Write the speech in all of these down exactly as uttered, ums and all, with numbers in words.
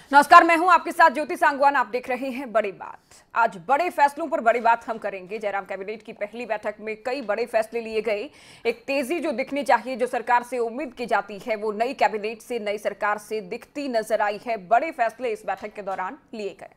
नमस्कार, मैं हूं आपके साथ ज्योति सांगवान। आप देख रहे हैं बड़ी बात। आज बड़े फैसलों पर बड़ी बात हम करेंगे। जयराम कैबिनेट की पहली बैठक में कई बड़े फैसले लिए गए। एक तेजी जो दिखनी चाहिए, जो सरकार से उम्मीद की जाती है, वो नई कैबिनेट से, नई सरकार से दिखती नजर आई है। बड़े फैसले इस बैठक के दौरान लिए गए।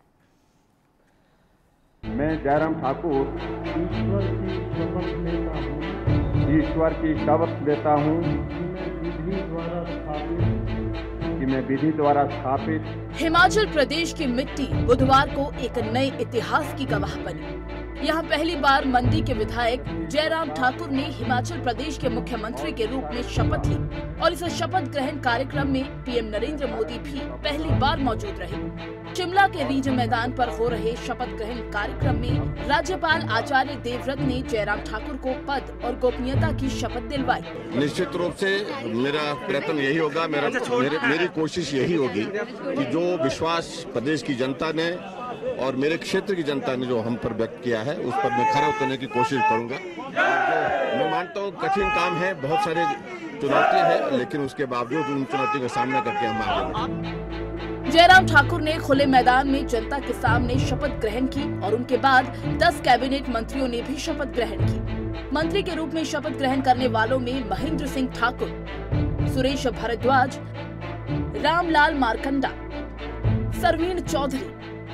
मैं जयराम ठाकुर ईश्वर की शपथ लेता हूँ ईश्वर की शपथ लेता हूँ कि मैं विधि द्वारा स्थापित कि मैं विधि द्वारा स्थापित हिमाचल प्रदेश की मिट्टी बुधवार को एक नए इतिहास की गवाह बनी। यहाँ पहली बार मंडी के विधायक जयराम ठाकुर ने हिमाचल प्रदेश के मुख्यमंत्री के रूप में शपथ ली और इस शपथ ग्रहण कार्यक्रम में पीएम नरेंद्र मोदी भी पहली बार मौजूद रहे। शिमला के रिज मैदान पर हो रहे शपथ ग्रहण कार्यक्रम में राज्यपाल आचार्य देवव्रत ने जयराम ठाकुर को पद और गोपनीयता की शपथ दिलवाई। निश्चित रूप से मेरा प्रयत्न यही होगा, मेरा मेरे, मेरी कोशिश यही होगी कि जो विश्वास प्रदेश की जनता ने और मेरे क्षेत्र की जनता ने जो हम पर व्यक्त किया है, उस पर मैं खरा उतरने की कोशिश करूंगा। और मैं मानता हूँ कठिन काम है, बहुत सारे चुनौतियां हैं, लेकिन उसके बावजूद उन चुनौतियों का सामना करके हम आगे बढ़ेंगे। जयराम ठाकुर ने खुले मैदान में जनता के सामने शपथ ग्रहण की और उनके बाद दस कैबिनेट मंत्रियों ने भी शपथ ग्रहण की। मंत्री के रूप में शपथ ग्रहण करने वालों में महेंद्र सिंह ठाकुर, सुरेश भारद्वाज, रामलाल मारकंडा, सरवीण चौधरी,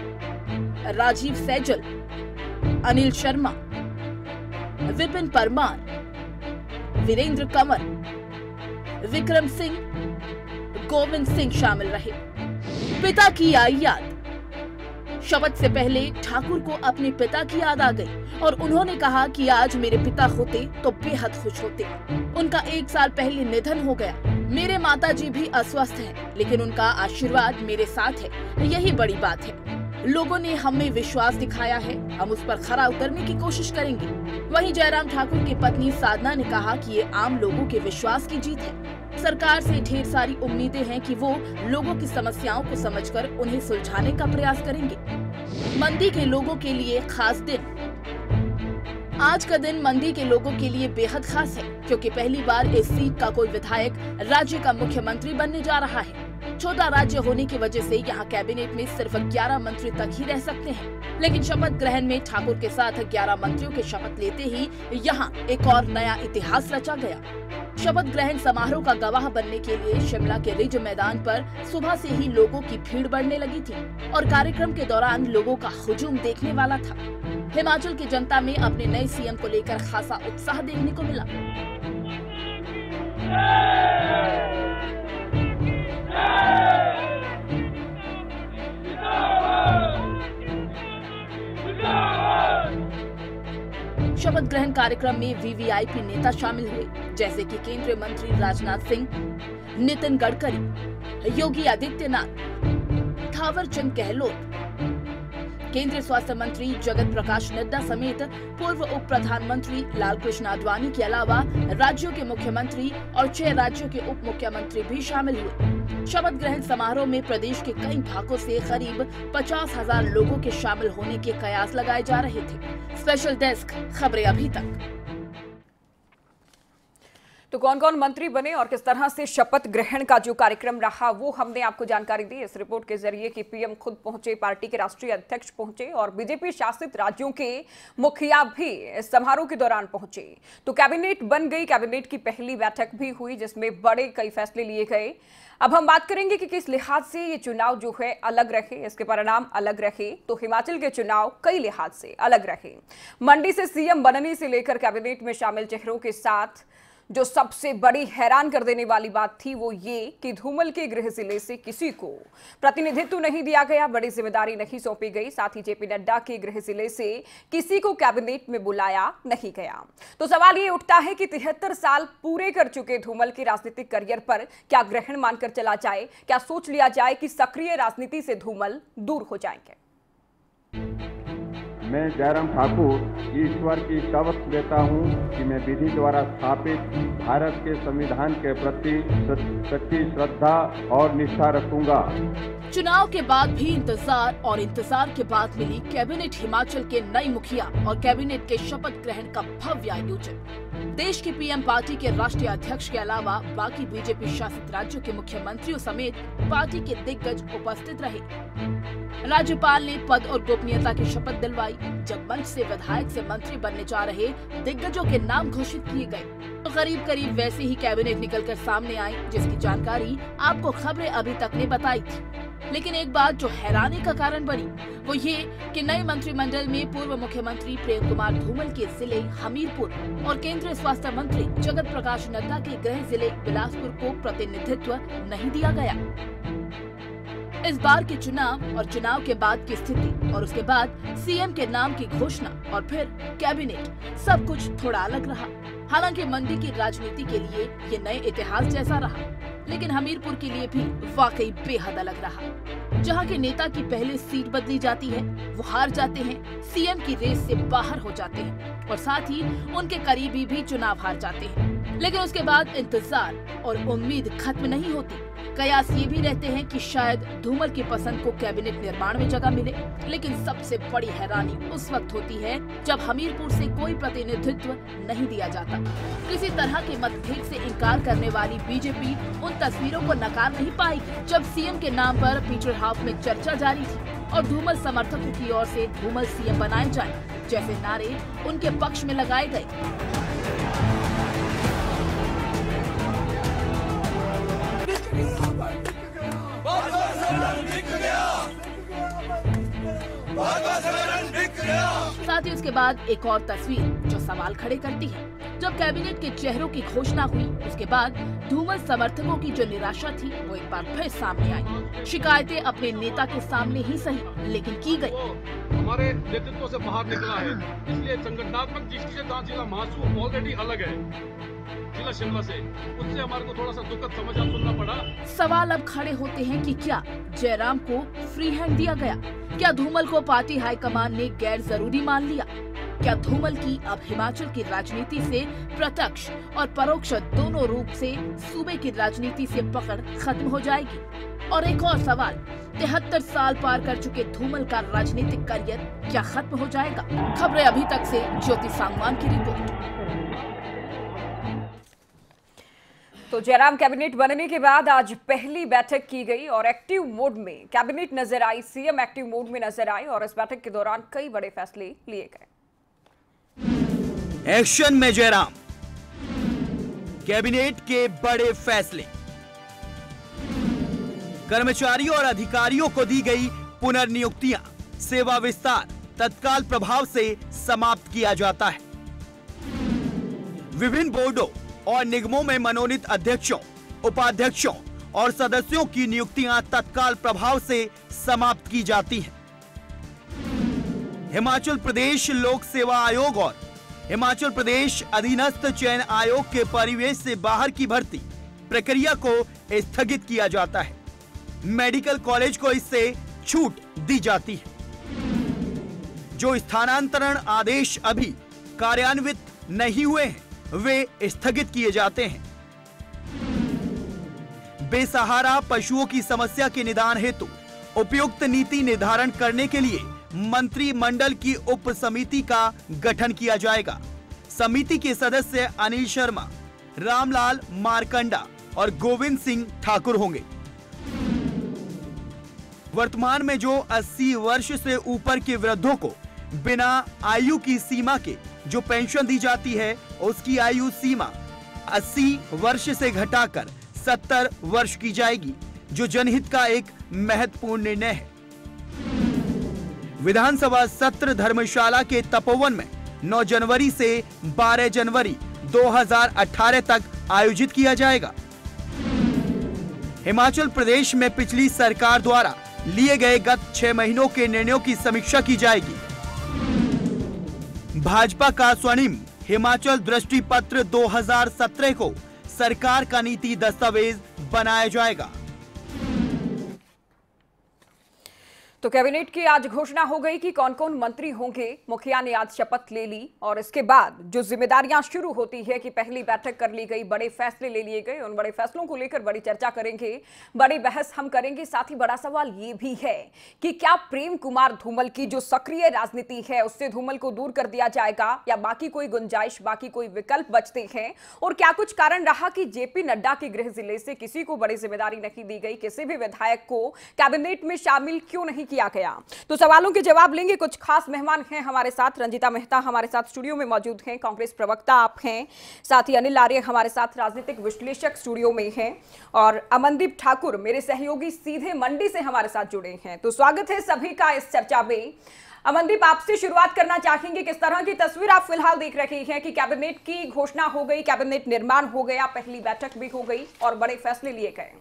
राजीव सैजल, अनिल शर्मा, विपिन परमार, वीरेंद्र कंवर, विक्रम सिंह, गोविंद सिंह शामिल रहे। पिता की आई याद। शपथ से पहले ठाकुर को अपने पिता की याद आ गई और उन्होंने कहा कि आज मेरे पिता होते तो बेहद खुश होते। उनका एक साल पहले निधन हो गया। मेरे माताजी भी अस्वस्थ हैं, लेकिन उनका आशीर्वाद मेरे साथ है, यही बड़ी बात है। लोगों ने हमें विश्वास दिखाया है, हम उस पर खरा उतरने की कोशिश करेंगे। वहीं जयराम ठाकुर की पत्नी साधना ने कहा कि ये आम लोगों के विश्वास की जीत है। सरकार से ढेर सारी उम्मीदें हैं कि वो लोगों की समस्याओं को समझकर उन्हें सुलझाने का प्रयास करेंगे। मंडी के लोगों के लिए खास दिन। आज का दिन मंडी के लोगों के लिए बेहद खास है, क्योंकि पहली बार इस सीट का कोई विधायक राज्य का मुख्यमंत्री बनने जा रहा है। छोटा राज्य होने की वजह से यहाँ कैबिनेट में सिर्फ ग्यारह मंत्री तक ही रह सकते हैं, लेकिन शपथ ग्रहण में ठाकुर के साथ ग्यारह मंत्रियों के शपथ लेते ही यहाँ एक और नया इतिहास रचा गया। शपथ ग्रहण समारोह का गवाह बनने के लिए शिमला के रिज मैदान पर सुबह से ही लोगों की भीड़ बढ़ने लगी थी और कार्यक्रम के दौरान लोगों का हुजूम देखने वाला था। हिमाचल की जनता में अपने नए सीएम को लेकर खासा उत्साह देखने को मिला। शपथ ग्रहण कार्यक्रम में वीवीआईपी नेता शामिल हुए, जैसे कि केंद्रीय मंत्री राजनाथ सिंह, नितिन गडकरी, योगी आदित्यनाथ, थावर चंद गहलोत, केंद्रीय स्वास्थ्य मंत्री जगत प्रकाश नड्डा समेत पूर्व उप प्रधानमंत्री लाल कृष्ण आडवाणी के अलावा राज्यों के मुख्यमंत्री और छह राज्यों के उप मुख्यमंत्री भी शामिल हुए। शपथ ग्रहण समारोह में प्रदेश के कई भागों से करीब पचास हजार लोगों के शामिल होने के कयास लगाए जा रहे थे। स्पेशल डेस्क खबरें अभी तक। तो कौन कौन मंत्री बने और किस तरह से शपथ ग्रहण का जो कार्यक्रम रहा, वो हमने आपको जानकारी दी इस रिपोर्ट के जरिए कि पीएम खुद पहुंचे, पार्टी के राष्ट्रीय अध्यक्ष पहुंचे और बीजेपी शासित राज्यों के मुखिया भी इस समारोह के दौरान पहुंचे। तो कैबिनेट बन गई। कैबिनेट की पहली बैठक भी हुई, जिसमें बड़े कई फैसले लिए गए। अब हम बात करेंगे कि किस लिहाज से ये चुनाव जो है अलग रहे, इसके परिणाम अलग रहे। तो हिमाचल के चुनाव कई लिहाज से अलग रहे। मंडी से सीएम बनने से लेकर कैबिनेट में शामिल चेहरों के साथ जो सबसे बड़ी हैरान कर देने वाली बात थी, वो ये कि धूमल के गृह जिले से किसी को प्रतिनिधित्व नहीं दिया गया, बड़ी जिम्मेदारी नहीं सौंपी गई। साथ ही जेपी नड्डा के गृह जिले से किसी को कैबिनेट में बुलाया नहीं गया। तो सवाल ये उठता है कि तिहत्तर साल पूरे कर चुके धूमल के राजनीतिक करियर पर क्या ग्रहण मानकर चला जाए? क्या सोच लिया जाए कि सक्रिय राजनीति से धूमल दूर हो जाएंगे? मैं जयराम ठाकुर ईश्वर की शपथ लेता हूँ कि मैं विधि द्वारा स्थापित भारत के संविधान के प्रति सच्ची श्रद्धा और निष्ठा रखूंगा। चुनाव के बाद भी इंतजार और इंतजार के बाद मिली कैबिनेट हिमाचल के नए मुखिया और कैबिनेट के शपथ ग्रहण का भव्य आयोजन। देश की पीएम पार्टी के राष्ट्रीय अध्यक्ष के अलावा बाकी बीजेपी शासित राज्यों के मुख्यमंत्रियों समेत पार्टी के दिग्गज उपस्थित रहे। राज्यपाल ने पद और गोपनीयता की शपथ दिलवाई। जब मंच से विधायक से मंत्री बनने जा रहे दिग्गजों के नाम घोषित किए गए तो करीब करीब वैसे ही कैबिनेट निकलकर सामने आई, जिसकी जानकारी आपको खबरें अभी तक ने बताई थी। लेकिन एक बात जो हैरानी का कारण बनी वो ये कि नए मंत्रिमंडल में पूर्व मुख्यमंत्री प्रेम कुमार धूमल के जिले हमीरपुर और केंद्रीय स्वास्थ्य मंत्री जगत प्रकाश नड्डा के गृह जिले बिलासपुर को प्रतिनिधित्व नहीं दिया गया। इस बार के चुनाव और चुनाव के बाद की स्थिति और उसके बाद सीएम के नाम की घोषणा और फिर कैबिनेट, सब कुछ थोड़ा अलग रहा। हालांकि मंडी की राजनीति के लिए ये नए इतिहास जैसा रहा, लेकिन हमीरपुर के लिए भी वाकई बेहद अलग रहा। जहां के नेता की पहले सीट बदली जाती है, वो हार जाते हैं, सीएम की रेस से बाहर हो जाते हैं और साथ ही उनके करीबी भी चुनाव हार जाते हैं। लेकिन उसके बाद इंतजार और उम्मीद खत्म नहीं होती। कयास ये भी रहते हैं कि शायद धूमल की पसंद को कैबिनेट निर्माण में जगह मिले। लेकिन सबसे बड़ी हैरानी उस वक्त होती है जब हमीरपुर से कोई प्रतिनिधित्व नहीं दिया जाता। किसी तरह के मतभेद से इनकार करने वाली बीजेपी उन तस्वीरों को नकार नहीं पाएगी जब सीएम के नाम पर पीटर हाउस में चर्चा जारी थी और धूमल समर्थकों की ओर से धूमल सीएम बनाए जाए जैसे नारे उनके पक्ष में लगाए गए। साथ ही उसके बाद एक और तस्वीर जो सवाल खड़े करती है। जब कैबिनेट के चेहरों की घोषणा हुई उसके बाद धूमल समर्थकों की जो निराशा थी वो एक बार फिर सामने आई। शिकायतें अपने नेता के सामने ही सही लेकिन की गई। हमारे नेतृत्व से बाहर निकला है, इसलिए संगठनात्मक दृष्टि से जिला महासू ऑलरेडी अलग है जिला शिमला से, उससे हमारे को थोड़ा सा दुखद समाचार सुनना पड़ा। सवाल अब खड़े होते हैं कि क्या जयराम को फ्री हैंड दिया गया? क्या धूमल को पार्टी हाईकमान ने गैर जरूरी मान लिया? क्या धूमल की अब हिमाचल की राजनीति से प्रत्यक्ष और परोक्ष दोनों रूप से सूबे की राजनीति से पकड़ खत्म हो जाएगी? और एक और सवाल, तिहत्तर साल पार कर चुके धूमल का राजनीतिक करियर क्या खत्म हो जाएगा? खबरें अभी तक से ज्योति सांगवान की रिपोर्ट। तो जयराम कैबिनेट बनने के बाद आज पहली बैठक की गई और एक्टिव मोड में कैबिनेट नजर आई, सीएम एक्टिव मोड में नजर आई और इस बैठक के दौरान कई बड़े फैसले लिए गए। एक्शन में जयराम, कैबिनेट के बड़े फैसले, कर्मचारियों और अधिकारियों को दी गई पुनर्नियुक्तियां, सेवा विस्तार तत्काल प्रभाव से समाप्त किया जाता है। विभिन्न बोर्डों और निगमों में मनोनीत अध्यक्षों, उपाध्यक्षों और सदस्यों की नियुक्तियां तत्काल प्रभाव से समाप्त की जाती हैं। हिमाचल प्रदेश लोक सेवा आयोग और हिमाचल प्रदेश अधीनस्थ चयन आयोग के परिवेश से बाहर की भर्ती प्रक्रिया को स्थगित किया जाता है। मेडिकल कॉलेज को इससे छूट दी जाती है। जो स्थानांतरण आदेश अभी कार्यान्वित नहीं हुए हैं वे स्थगित किए जाते हैं। बेसहारा पशुओं की समस्या के निदान हेतु उपयुक्त नीति निर्धारण करने के लिए मंत्रिमंडल की उप समिति का गठन किया जाएगा। समिति के सदस्य अनिल शर्मा, रामलाल मारकंडा और गोविंद सिंह ठाकुर होंगे। वर्तमान में जो अस्सी वर्ष से ऊपर के वृद्धों को बिना आयु की सीमा के जो पेंशन दी जाती है उसकी आयु सीमा अस्सी वर्ष से घटाकर सत्तर वर्ष की जाएगी, जो जनहित का एक महत्वपूर्ण निर्णय है। विधानसभा सत्र धर्मशाला के तपोवन में नौ जनवरी से बारह जनवरी दो हज़ार अठारह तक आयोजित किया जाएगा। हिमाचल प्रदेश में पिछली सरकार द्वारा लिए गए गत छह महीनों के निर्णयों की समीक्षा की जाएगी। भाजपा का स्वर्णिम हिमाचल दृष्टि पत्र दो हज़ार सत्रह को सरकार का नीति दस्तावेज बनाया जाएगा। तो कैबिनेट की आज घोषणा हो गई कि कौन कौन मंत्री होंगे। मुखिया ने आज शपथ ले ली और इसके बाद जो जिम्मेदारियां शुरू होती है कि पहली बैठक कर ली गई, बड़े फैसले ले लिए गए। उन बड़े फैसलों को लेकर बड़ी चर्चा करेंगे, बड़ी बहस हम करेंगे। साथ ही बड़ा सवाल ये भी है कि क्या प्रेम कुमार धूमल की जो सक्रिय राजनीति है उससे धूमल को दूर कर दिया जाएगा या बाकी कोई गुंजाइश, बाकी कोई विकल्प बचते हैं। और क्या कुछ कारण रहा कि जेपी नड्डा के गृह जिले से किसी को बड़ी जिम्मेदारी नहीं दी गई, किसी भी विधायक को कैबिनेट में शामिल क्यों नहीं किया गया। तो सवालों के जवाब लेंगे। कुछ खास मेहमान हैं हमारे साथ। रंजीता मेहता हमारे साथ स्टूडियो में मौजूद हैं, कांग्रेस प्रवक्ता आप हैं। साथ ही अनिल आर्य हमारे साथ राजनीतिक विश्लेषक स्टूडियो में हैं और अमनदीप ठाकुर मेरे सहयोगी सीधे मंडी से हमारे साथ जुड़े हैं। तो स्वागत है सभी का इस चर्चा में। अमनदीप, आपसे शुरुआत करना चाहेंगे, किस तरह की तस्वीर आप फिलहाल देख रहे हैं कि कैबिनेट की घोषणा हो गई, कैबिनेट निर्माण हो गया, पहली बैठक भी हो गई और बड़े फैसले लिए गए।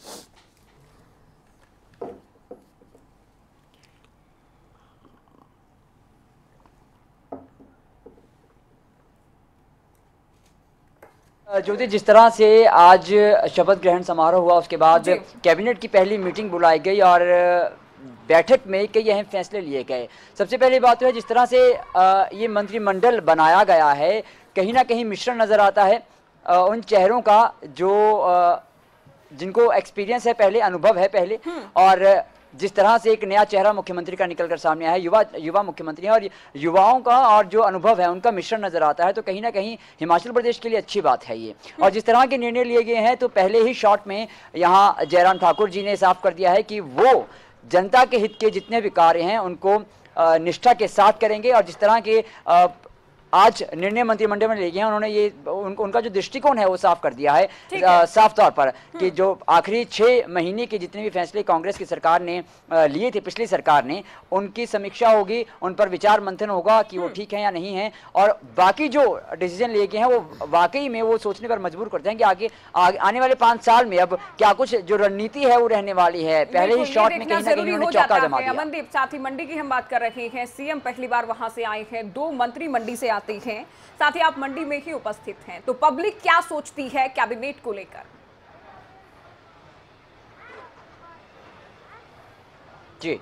ज्योति, जिस तरह से आज शपथ ग्रहण समारोह हुआ उसके बाद कैबिनेट की पहली मीटिंग बुलाई गई और बैठक में कई अहम फैसले लिए गए। सबसे पहली बात तो है जिस तरह से ये मंत्रिमंडल बनाया गया है, कहीं ना कहीं मिश्रण नज़र आता है उन चेहरों का जो जिनको एक्सपीरियंस है, पहले अनुभव है पहले, और जिस तरह से एक नया चेहरा मुख्यमंत्री का निकलकर सामने आया है, युवा युवा मुख्यमंत्री है और युवाओं का और जो अनुभव है उनका मिश्रण नजर आता है। तो कहीं ना कहीं हिमाचल प्रदेश के लिए अच्छी बात है ये। और जिस तरह के निर्णय लिए गए हैं तो पहले ही शॉट में यहाँ जयराम ठाकुर जी ने साफ कर दिया है कि वो जनता के हित के जितने भी कार्य हैं उनको निष्ठा के साथ करेंगे। और जिस तरह के आज निर्णय मंत्रिमंडल में ले गए हैं, उन्होंने ये उन, उनका जो दृष्टिकोण है वो साफ कर दिया है, है। साफ तौर पर कि जो आखिरी छः महीने के जितने भी फैसले कांग्रेस की सरकार ने लिए थे, पिछली सरकार ने, उनकी समीक्षा होगी, उन पर विचार मंथन होगा कि वो ठीक है या नहीं है। और बाकी जो डिसीजन लिए गए हैं वो वाकई में वो सोचने पर मजबूर करते हैं कि आगे, आगे आने वाले पाँच साल में अब क्या कुछ जो रणनीति है वो रहने वाली है। पहले ही शॉर्ट में कहीं ना कहीं उन्होंने चौका जमा दिया। अमनदीप, साथ ही मंडी की हम बात कर रहे हैं, सीएम पहली बार वहां से आए हैं, दो मंत्री मंडी से आते हैं, साथ ही आप मंडी में ही उपस्थित हैं। तो पब्लिक क्या सोचती है कैबिनेट को लेकर? जी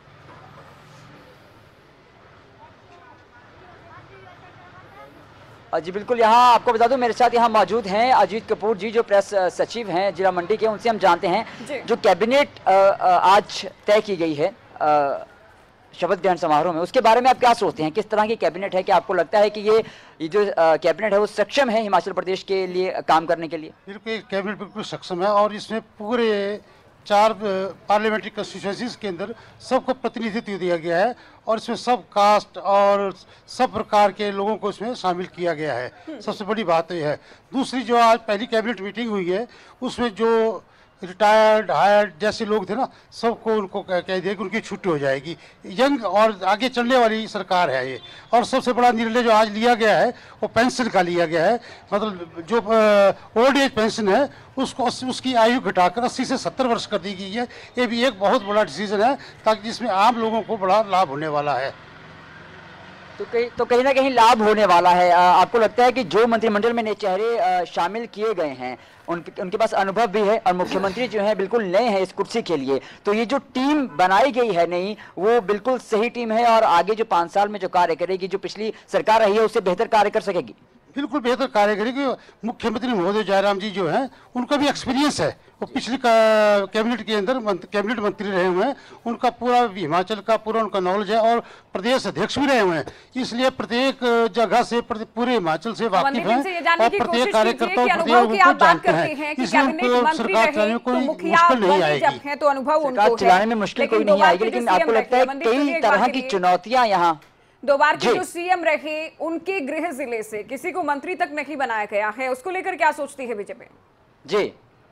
जी बिल्कुल, यहाँ आपको बता दूं मेरे साथ यहाँ मौजूद हैं अजीत कपूर जी जो प्रेस सचिव हैं जिला मंडी के। उनसे हम जानते हैं जो कैबिनेट आज तय की गई है शपथ ग्रहण समारोह में, उसके बारे में आप क्या सोचते हैं? किस तरह की कैबिनेट है? क्या आपको लगता है कि ये ये जो कैबिनेट है वो सक्षम है हिमाचल प्रदेश के लिए काम करने के लिए? बिल्कुल, कैबिनेट बिल्कुल सक्षम है और इसमें पूरे चार पार्लियामेंट्री कंस्टिट्यूएंसीज के अंदर सबको प्रतिनिधित्व दिया गया है और इसमें सब कास्ट और सब प्रकार के लोगों को इसमें शामिल किया गया है। सबसे बड़ी बात यह है। दूसरी, जो आज पहली कैबिनेट मीटिंग हुई है उसमें जो रिटायर्ड हायर्ड जैसे लोग थे ना, सबको उनको कह दिया कि उनकी छुट्टी हो जाएगी। यंग और आगे चलने वाली सरकार है ये। और सबसे बड़ा निर्णय जो आज लिया गया है वो पेंशन का लिया गया है। मतलब जो ओल्ड एज पेंशन है उसको उसकी आयु घटाकर अस्सी से सत्तर वर्ष कर दी गई है। ये भी एक बहुत बड़ा डिसीजन है ताकि जिसमें आम लोगों को बड़ा लाभ होने वाला है। तो कहीं तो कहीं ना कहीं लाभ होने वाला है। आ, आपको लगता है कि जो मंत्रिमंडल में नए चेहरे शामिल किए गए हैं उन, उनके पास अनुभव भी है और मुख्यमंत्री जो है बिल्कुल नए हैं इस कुर्सी के लिए, तो ये जो टीम बनाई गई है नई वो बिल्कुल सही टीम है और आगे जो पाँच साल में जो कार्य करेगी, जो पिछली सरकार रही है उससे बेहतर कार्य कर सकेगी? बिल्कुल बेहतर कार्य करेगी। मुख्यमंत्री महोदय जयराम जी जो हैं उनका भी एक्सपीरियंस है, वो पिछली कैबिनेट के अंदर कैबिनेट मंत्री रहे हुए हैं, उनका पूरा हिमाचल का पूरा उनका नॉलेज है और प्रदेश अध्यक्ष भी रहे हुए हैं, इसलिए प्रत्येक जगह से पूरे हिमाचल से वाकिफ हैं और प्रत्येक कार्यकर्ता को जानते हैं, इसलिए उनको सरकार चलाने में कोई मुश्किल नहीं आएगी। सरकार चलाने में मुश्किल कोई नहीं आएगी, लेकिन आपको लगता है कई तरह की चुनौतियां यहाँ? दो बार के जो सीएम रहे उनके गृह जिले से किसी को मंत्री तक नहीं बनाया गया है, उसको लेकर क्या सोचती है बीजेपी? जी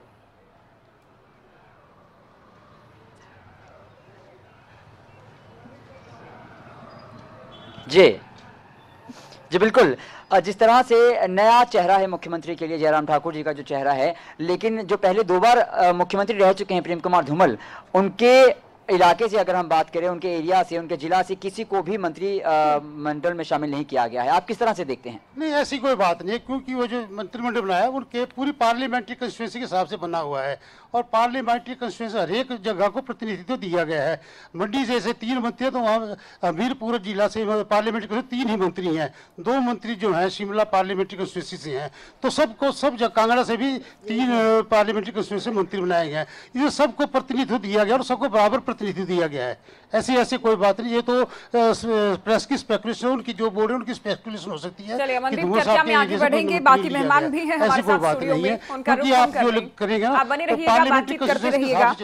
जी जी बिल्कुल, जिस तरह से नया चेहरा है मुख्यमंत्री के लिए, जयराम ठाकुर जी का जो चेहरा है, लेकिन जो पहले दो बार मुख्यमंत्री रह चुके हैं प्रेम कुमार धूमल, उनके इलाके से अगर हम बात करें, उनके एरिया से, उनके जिला से किसी को भी मंत्री मंडल में शामिल नहीं किया गया है। आप किस तरह से देखते हैं? नहीं, ऐसी कोई बात नहीं है, क्योंकि वो जो मंत्रिमंडल बनाया है उनके पूरी पार्लियामेंट्री कंस्टिट्यूंसी के हिसाब से बना हुआ है और पार्लियामेंट्री कंस्टिट्यूंसी हर एक जगह को प्रतिनिधित्व दिया गया है। मंडी जैसे तीन मंत्री हैं तो वहाँ हमीरपुर जिला से पार्लियामेंट्री तीन ही मंत्री हैं, दो मंत्री जो हैं शिमला पार्लियामेंट्री कंस्टिट्यूंसी से हैं, तो सबको सब जगह कांगड़ा से भी तीन पार्लियामेंट्री कंस्टिट्यूंसी मंत्री बनाए गए हैं। इसे सबको प्रतिनिधित्व दिया गया और सबको बराबर प्रतिनिधित्व दिया गया है। ऐसी ऐसी कोई बात नहीं, ये तो प्रेस की स्पेकुलेशन, उनकी जो बोर्ड है उनकी स्पेकुलेशन हो सकती है। चलिए अमनदीप, चर्चा में आगे बढ़ेंगे, बाकी मेहमान भी हैं हमारे साथ स्टूडियो में, उनका रुख हम करेंगे। आप बने रहिएगा, बातचीत करते रहिएगा।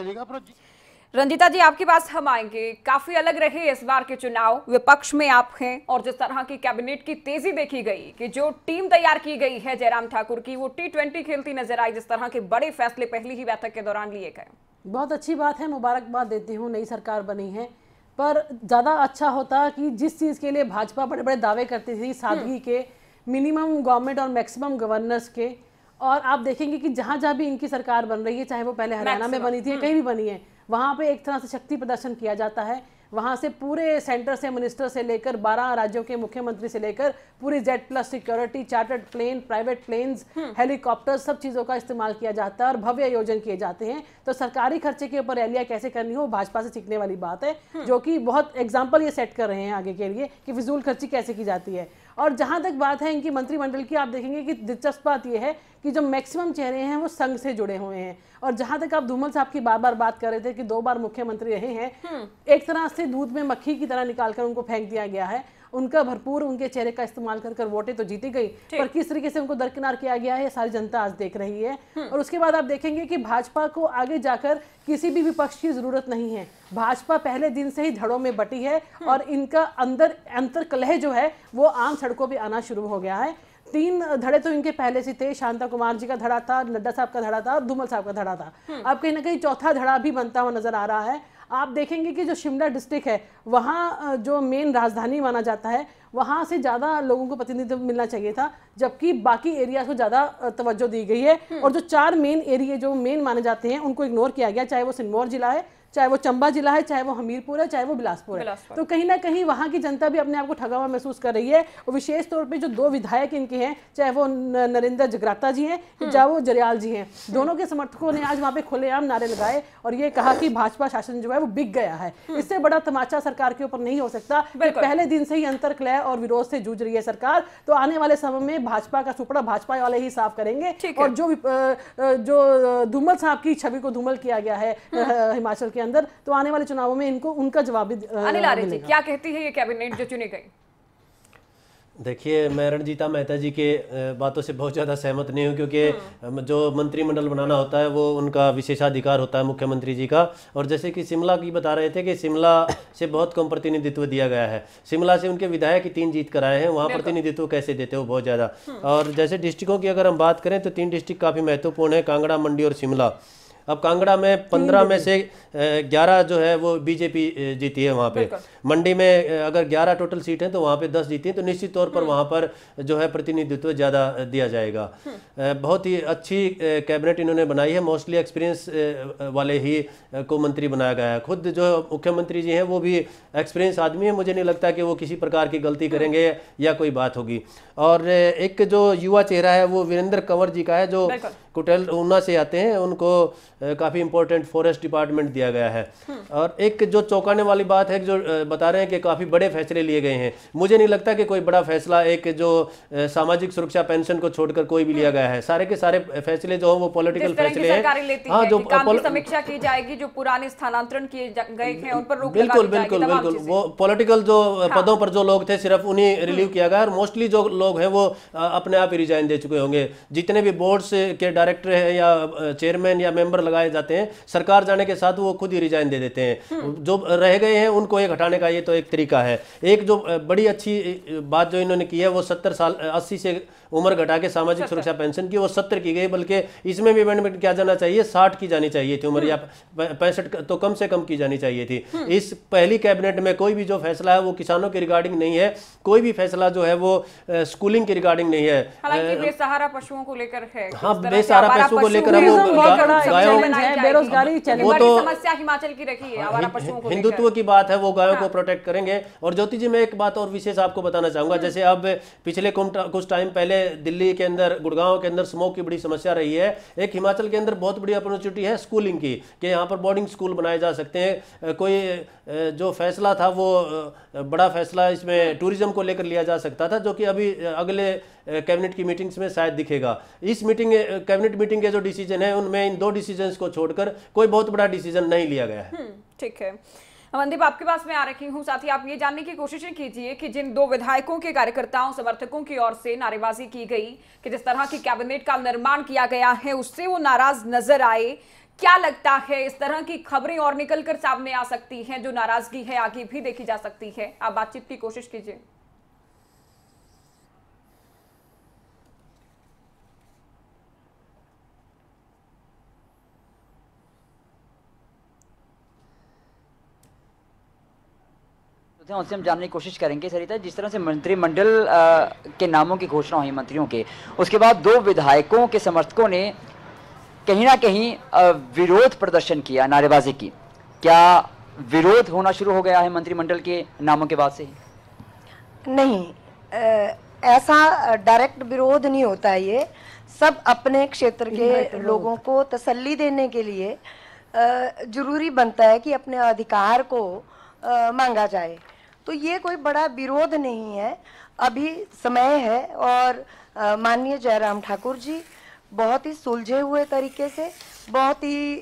रंजीता जी, आपकी बात हम आएंगे। काफी अलग रहे इस बार के चुनाव, विपक्ष में आप हैं और जिस तरह की कैबिनेट की तेजी देखी गई कि जो टीम तैयार की गई है जयराम ठाकुर की, वो टी ट्वेंटी खेलती नजर आई, जिस तरह के बड़े फैसले पहली ही बैठक के दौरान लिए गए। बहुत अच्छी बात है, मुबारकबाद देती हूँ, नई सरकार बनी है, पर ज़्यादा अच्छा होता कि जिस चीज़ के लिए भाजपा बड़े बड़े दावे करती थी, सादगी के, मिनिमम गवर्नमेंट और मैक्सिमम गवर्नेंस के, और आप देखेंगे कि जहाँ जहाँ भी इनकी सरकार बन रही है, चाहे वो पहले हरियाणा में बनी थी या कहीं भी बनी है, वहाँ पे एक तरह से शक्ति प्रदर्शन किया जाता है। वहाँ से पूरे सेंटर से मिनिस्टर से लेकर बारह राज्यों के मुख्यमंत्री से लेकर पूरी Z plus security, chartered plane, private planes, helicopter, सब चीज़ों का इस्तेमाल किया जाता है और भव्य आयोजन किए जाते हैं। तो सरकारी खर्चे के ऊपर रैलियाँ कैसे करनी हो, भाजपा से सीखने वाली बात है, जो कि बहुत एग्जाम्पल ये सेट कर रहे हैं आगे के लिए कि फिजूल खर्ची कैसे की जाती है। और जहाँ तक बात है इनकी मंत्रिमंडल की, आप देखेंगे कि दिलचस्प बात यह है कि जो मैक्सिमम चेहरे हैं वो संघ से जुड़े हुए हैं। और जहाँ तक आप धूमल साहब की बार बार बात कर रहे थे कि दो बार मुख्यमंत्री रहे हैं, एक तरह से दूध में मक्खी की तरह निकालकर उनको फेंक दिया गया है। उनका भरपूर उनके चेहरे का इस्तेमाल कर कर वोटें तो जीती गई, पर किस तरीके से उनको दरकिनार किया गया है सारी जनता आज देख रही है। और उसके बाद आप देखेंगे कि भाजपा को आगे जाकर किसी भी विपक्ष की जरूरत नहीं है। भाजपा पहले दिन से ही धड़ों में बटी है और इनका अंदर अंतर कलह जो है वो आम सड़कों पर आना शुरू हो गया है। तीन धड़े तो इनके पहले से थे, शांता कुमार जी का धड़ा था, नड्डा साहब का धड़ा था और धूमल साहब का धड़ा था। अब कहीं ना कहीं चौथा धड़ा भी बनता हुआ नजर आ रहा है। आप देखेंगे कि जो शिमला डिस्ट्रिक्ट है, वहाँ जो मेन राजधानी माना जाता है, वहाँ से ज़्यादा लोगों को प्रतिनिधित्व मिलना चाहिए था, जबकि बाकी एरिया को ज़्यादा तवज्जो दी गई है। और जो चार मेन एरिया जो मेन माने जाते हैं उनको इग्नोर किया गया, चाहे वो सिरमौर जिला है, चाहे वो चंबा जिला है, चाहे वो हमीरपुर है, चाहे वो बिलासपुर है। तो कहीं ना कहीं वहाँ की जनता भी अपने आप को ठगा हुआ महसूस कर रही है। और विशेष तौर पे जो दो विधायक इनके हैं, चाहे वो नरेंद्र जगराता जी हैं, चाहे वो जरयाल जी हैं, दोनों के समर्थकों ने आज वहाँ पे खुलेआम नारे लगाए और ये कहा कि भाजपा शासन जो है वो बिक गया है। इससे बड़ा तमाचा सरकार के ऊपर नहीं हो सकता। पहले दिन से ही अंतरकलह और विरोध से जूझ रही है सरकार, तो आने वाले समय में भाजपा का सुपड़ा भाजपा वाले ही साफ करेंगे। और जो जो धूमल साहब की छवि को धूमल किया गया है हिमाचल के अंदर, तो आने वाले चुनावों में इनको उनका जवाब भी मिलेगा। क्या कहती है ये कैबिनेट जो चुनी गई? देखिए, मैं रणजीता मेहता जी के बातों से बहुत ज़्यादा सहमत नहीं हूँ, क्योंकि जो मंत्रिमंडल बनाना होता है वो उनका विशेषाधिकार होता है मुख्यमंत्री जी का। और जैसे कि शिमला की बता रहे थे कि शिमला से बहुत कम प्रतिनिधित्व दिया गया है। शिमला से उनके विधायक ही तीन जीत कर आए हैं, वहाँ प्रतिनिधित्व कैसे देते हो, बहुत ज़्यादा। और जैसे डिस्ट्रिक्टों की अगर हम बात करें तो तीन डिस्ट्रिक्ट काफ़ी महत्वपूर्ण है, कांगड़ा, मंडी और शिमला। अब कांगड़ा में पंद्रह में से ग्यारह जो है वो बीजेपी जीती है वहाँ पे। मंडी में अगर ग्यारह टोटल सीट हैं तो वहाँ पे दस जीती हैं, तो निश्चित तौर पर वहाँ पर जो है प्रतिनिधित्व ज़्यादा दिया जाएगा। बहुत ही अच्छी कैबिनेट इन्होंने बनाई है, मोस्टली एक्सपीरियंस वाले ही को मंत्री बनाया गया है। खुद जो मुख्यमंत्री जी हैं वो भी एक्सपीरियंस आदमी है, मुझे नहीं लगता कि वो किसी प्रकार की गलती करेंगे या कोई बात होगी। और एक जो युवा चेहरा है वो वीरेंद्र कंवर जी का है, जो कुटेल ऊना से आते हैं, उनको काफ़ी इंपॉर्टेंट फॉरेस्ट डिपार्टमेंट दिया गया है। और एक जो चौंकाने वाली बात है, जो बता रहे हैं कि काफ़ी बड़े फैसले लिए गए हैं, मुझे नहीं लगता कि कोई बड़ा फैसला एक जो सामाजिक सुरक्षा पेंशन को छोड़कर कोई भी लिया गया है। सारे के सारे फैसले जो हैं वो पॉलिटिकल फैसले हैं। हाँ, जो समीक्षा की जाएगी, जो पुराने स्थानांतरण किए गए हैं उन पर रोक बिल्कुल बिल्कुल बिल्कुल वो पॉलिटिकल जो पदों पर जो लोग थे सिर्फ उन्हीं रिलीव किया गया। और मोस्टली जो लोग हैं वो अपने आप ही रिजाइन दे चुके होंगे। जितने भी बोर्ड्स के डायरेक्टर हैं या चेयरमैन या मेंबर लगाए जाते हैं, सरकार जाने के साथ वो खुद ही रिजाइन दे देते हैं। जो रह गए हैं उनको एक हटाने का ये तो एक तरीका है। एक जो बड़ी अच्छी बात जो इन्होंने की है वो सत्तर साल अस्सी से उम्र घटा के सामाजिक सुरक्षा पेंशन की वो सत्तर की गई, बल्कि इसमें भी अमेंडमेंट किया जाना चाहिए, साठ की जानी चाहिए थी उम्र, या पैंसठ तो कम से कम की जानी चाहिए थी। इस पहली कैबिनेट में कोई भी जो फैसला है वो किसानों के रिगार्डिंग नहीं है, कोई भी फैसला जो है वो स्कूलिंग के रिगार्डिंग नहीं है। हालांकि बेसहारा पशुओं को लेकर है, हाँ बेसहारा पशुओं को लेकर बेरोजगारी वो तो समस्या हिमाचल की रखी है, आवारा पशुओं को हिंदुत्व की बात है, वो गायों को प्रोटेक्ट करेंगे। और ज्योति जी मैं एक बात और विशेष आपको बताना चाहूंगा, जैसे अब पिछले कुछ टाइम पहले दिल्ली के अंदर, गुड़गांव के अंदर स्मोक की बड़ी समस्या रही है, एक हिमाचल के अंदर बहुत बड़ी अपॉर्चुनिटी है स्कूलिंग की, कि यहाँ पर बोर्डिंग स्कूल बनाए जा सकते हैं। कोई जो फैसला था वो बड़ा फैसला इसमें टूरिज्म को लेकर लिया जा सकता था, जो कि अभी अगले कैबिनेट की मीटिंग्स में शायद दिखेगा। इस मीटिंग कैबिनेट मीटिंग के जो डिसीजन है उनमें इन दो डिसीजंस को छोड़कर कोई बहुत बड़ा डिसीजन नहीं लिया गया है। ठीक है, अमनदीप आपके पास मैं आ रही हूँ। साथ ही आप ये जानने की कोशिश कीजिए कि जिन दो विधायकों के कार्यकर्ताओं समर्थकों की ओर से नारेबाजी की गई कि जिस तरह की कैबिनेट का निर्माण किया गया है उससे वो नाराज नजर आए, क्या लगता है इस तरह की खबरें और निकलकर सामने आ सकती हैं, जो नाराजगी है आगे भी देखी जा सकती है? आप बातचीत की कोशिश कीजिए। उनसे हम जानने की कोशिश करेंगे। सरिता, जिस तरह से मंत्रिमंडल के नामों की घोषणा हुई मंत्रियों के, उसके बाद दो विधायकों के समर्थकों ने कहीं ना कहीं विरोध प्रदर्शन किया, नारेबाजी की। क्या विरोध होना शुरू हो गया है मंत्रिमंडल के नामों के बाद से? नहीं, ऐसा डायरेक्ट विरोध नहीं होता है। ये सब अपने क्षेत्र के लोगों को तसल्ली देने के लिए जरूरी बनता है कि अपने अधिकार को मांगा जाए। तो ये कोई बड़ा विरोध नहीं है, अभी समय है। और माननीय जयराम ठाकुर जी बहुत ही सुलझे हुए तरीके से, बहुत ही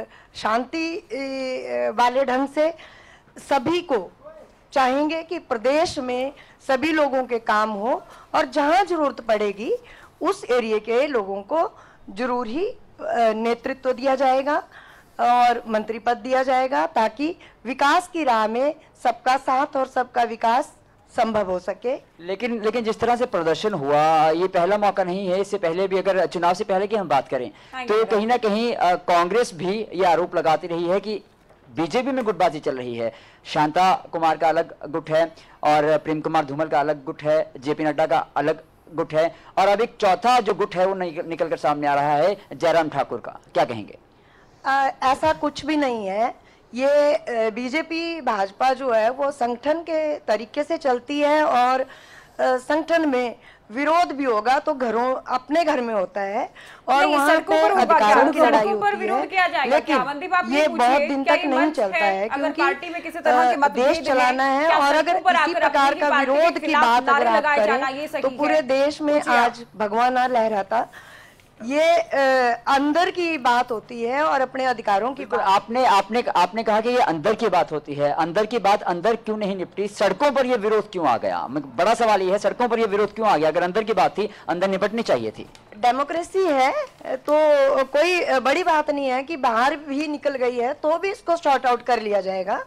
शांति वाले ढंग से सभी को चाहेंगे कि प्रदेश में सभी लोगों के काम हो, और जहां जरूरत पड़ेगी उस एरिया के लोगों को जरूर ही नेतृत्व दिया जाएगा और मंत्री पद दिया जाएगा, ताकि विकास की राह में सबका साथ और सबका विकास संभव हो सके। लेकिन लेकिन जिस तरह से प्रदर्शन हुआ, ये पहला मौका नहीं है। इससे पहले भी, अगर चुनाव से पहले की हम बात करें तो कहीं ना कहीं कांग्रेस भी ये आरोप लगाती रही है कि बीजेपी में गुटबाजी चल रही है। शांता कुमार का अलग गुट है और प्रेम कुमार धूमल का अलग गुट है, जेपी नड्डा का अलग गुट है, और अब एक चौथा जो गुट है वो निकल कर सामने आ रहा है जयराम ठाकुर का। क्या कहेंगे? आ, ऐसा कुछ भी नहीं है। ये बीजेपी भाजपा जो है वो संगठन के तरीके से चलती है, और संगठन में विरोध भी होगा तो घरों अपने घर में होता है और वहाँ पे अधिकारों की लड़ाई होती है। लेकिन ये बहुत दिन तक नहीं चलता है, क्योंकि देश चलाना है। और अगर इसी प्रकार का विरोध की बात अगर आप करें तो पूरे देश में आज भगवा ना लहराता। ये आ, अंदर की बात होती है और अपने अधिकारों की बात। आपने आपने आपने कहा कि ये अंदर की बात होती है। अंदर की बात अंदर क्यों नहीं निपटी? सड़कों पर ये विरोध क्यों आ गया? बड़ा सवाल ये है, सड़कों पर ये विरोध क्यों आ गया? अगर अंदर की बात थी, अंदर निपटनी चाहिए थी। डेमोक्रेसी है तो कोई बड़ी बात नहीं है कि बाहर भी निकल गई है तो भी इसको सॉर्ट आउट कर लिया जाएगा।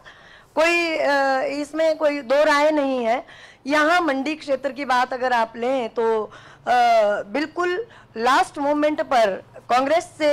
कोई इसमें कोई दो राय नहीं है। यहाँ मंडी क्षेत्र की बात अगर आप लें तो आ, बिल्कुल लास्ट मोमेंट पर कांग्रेस से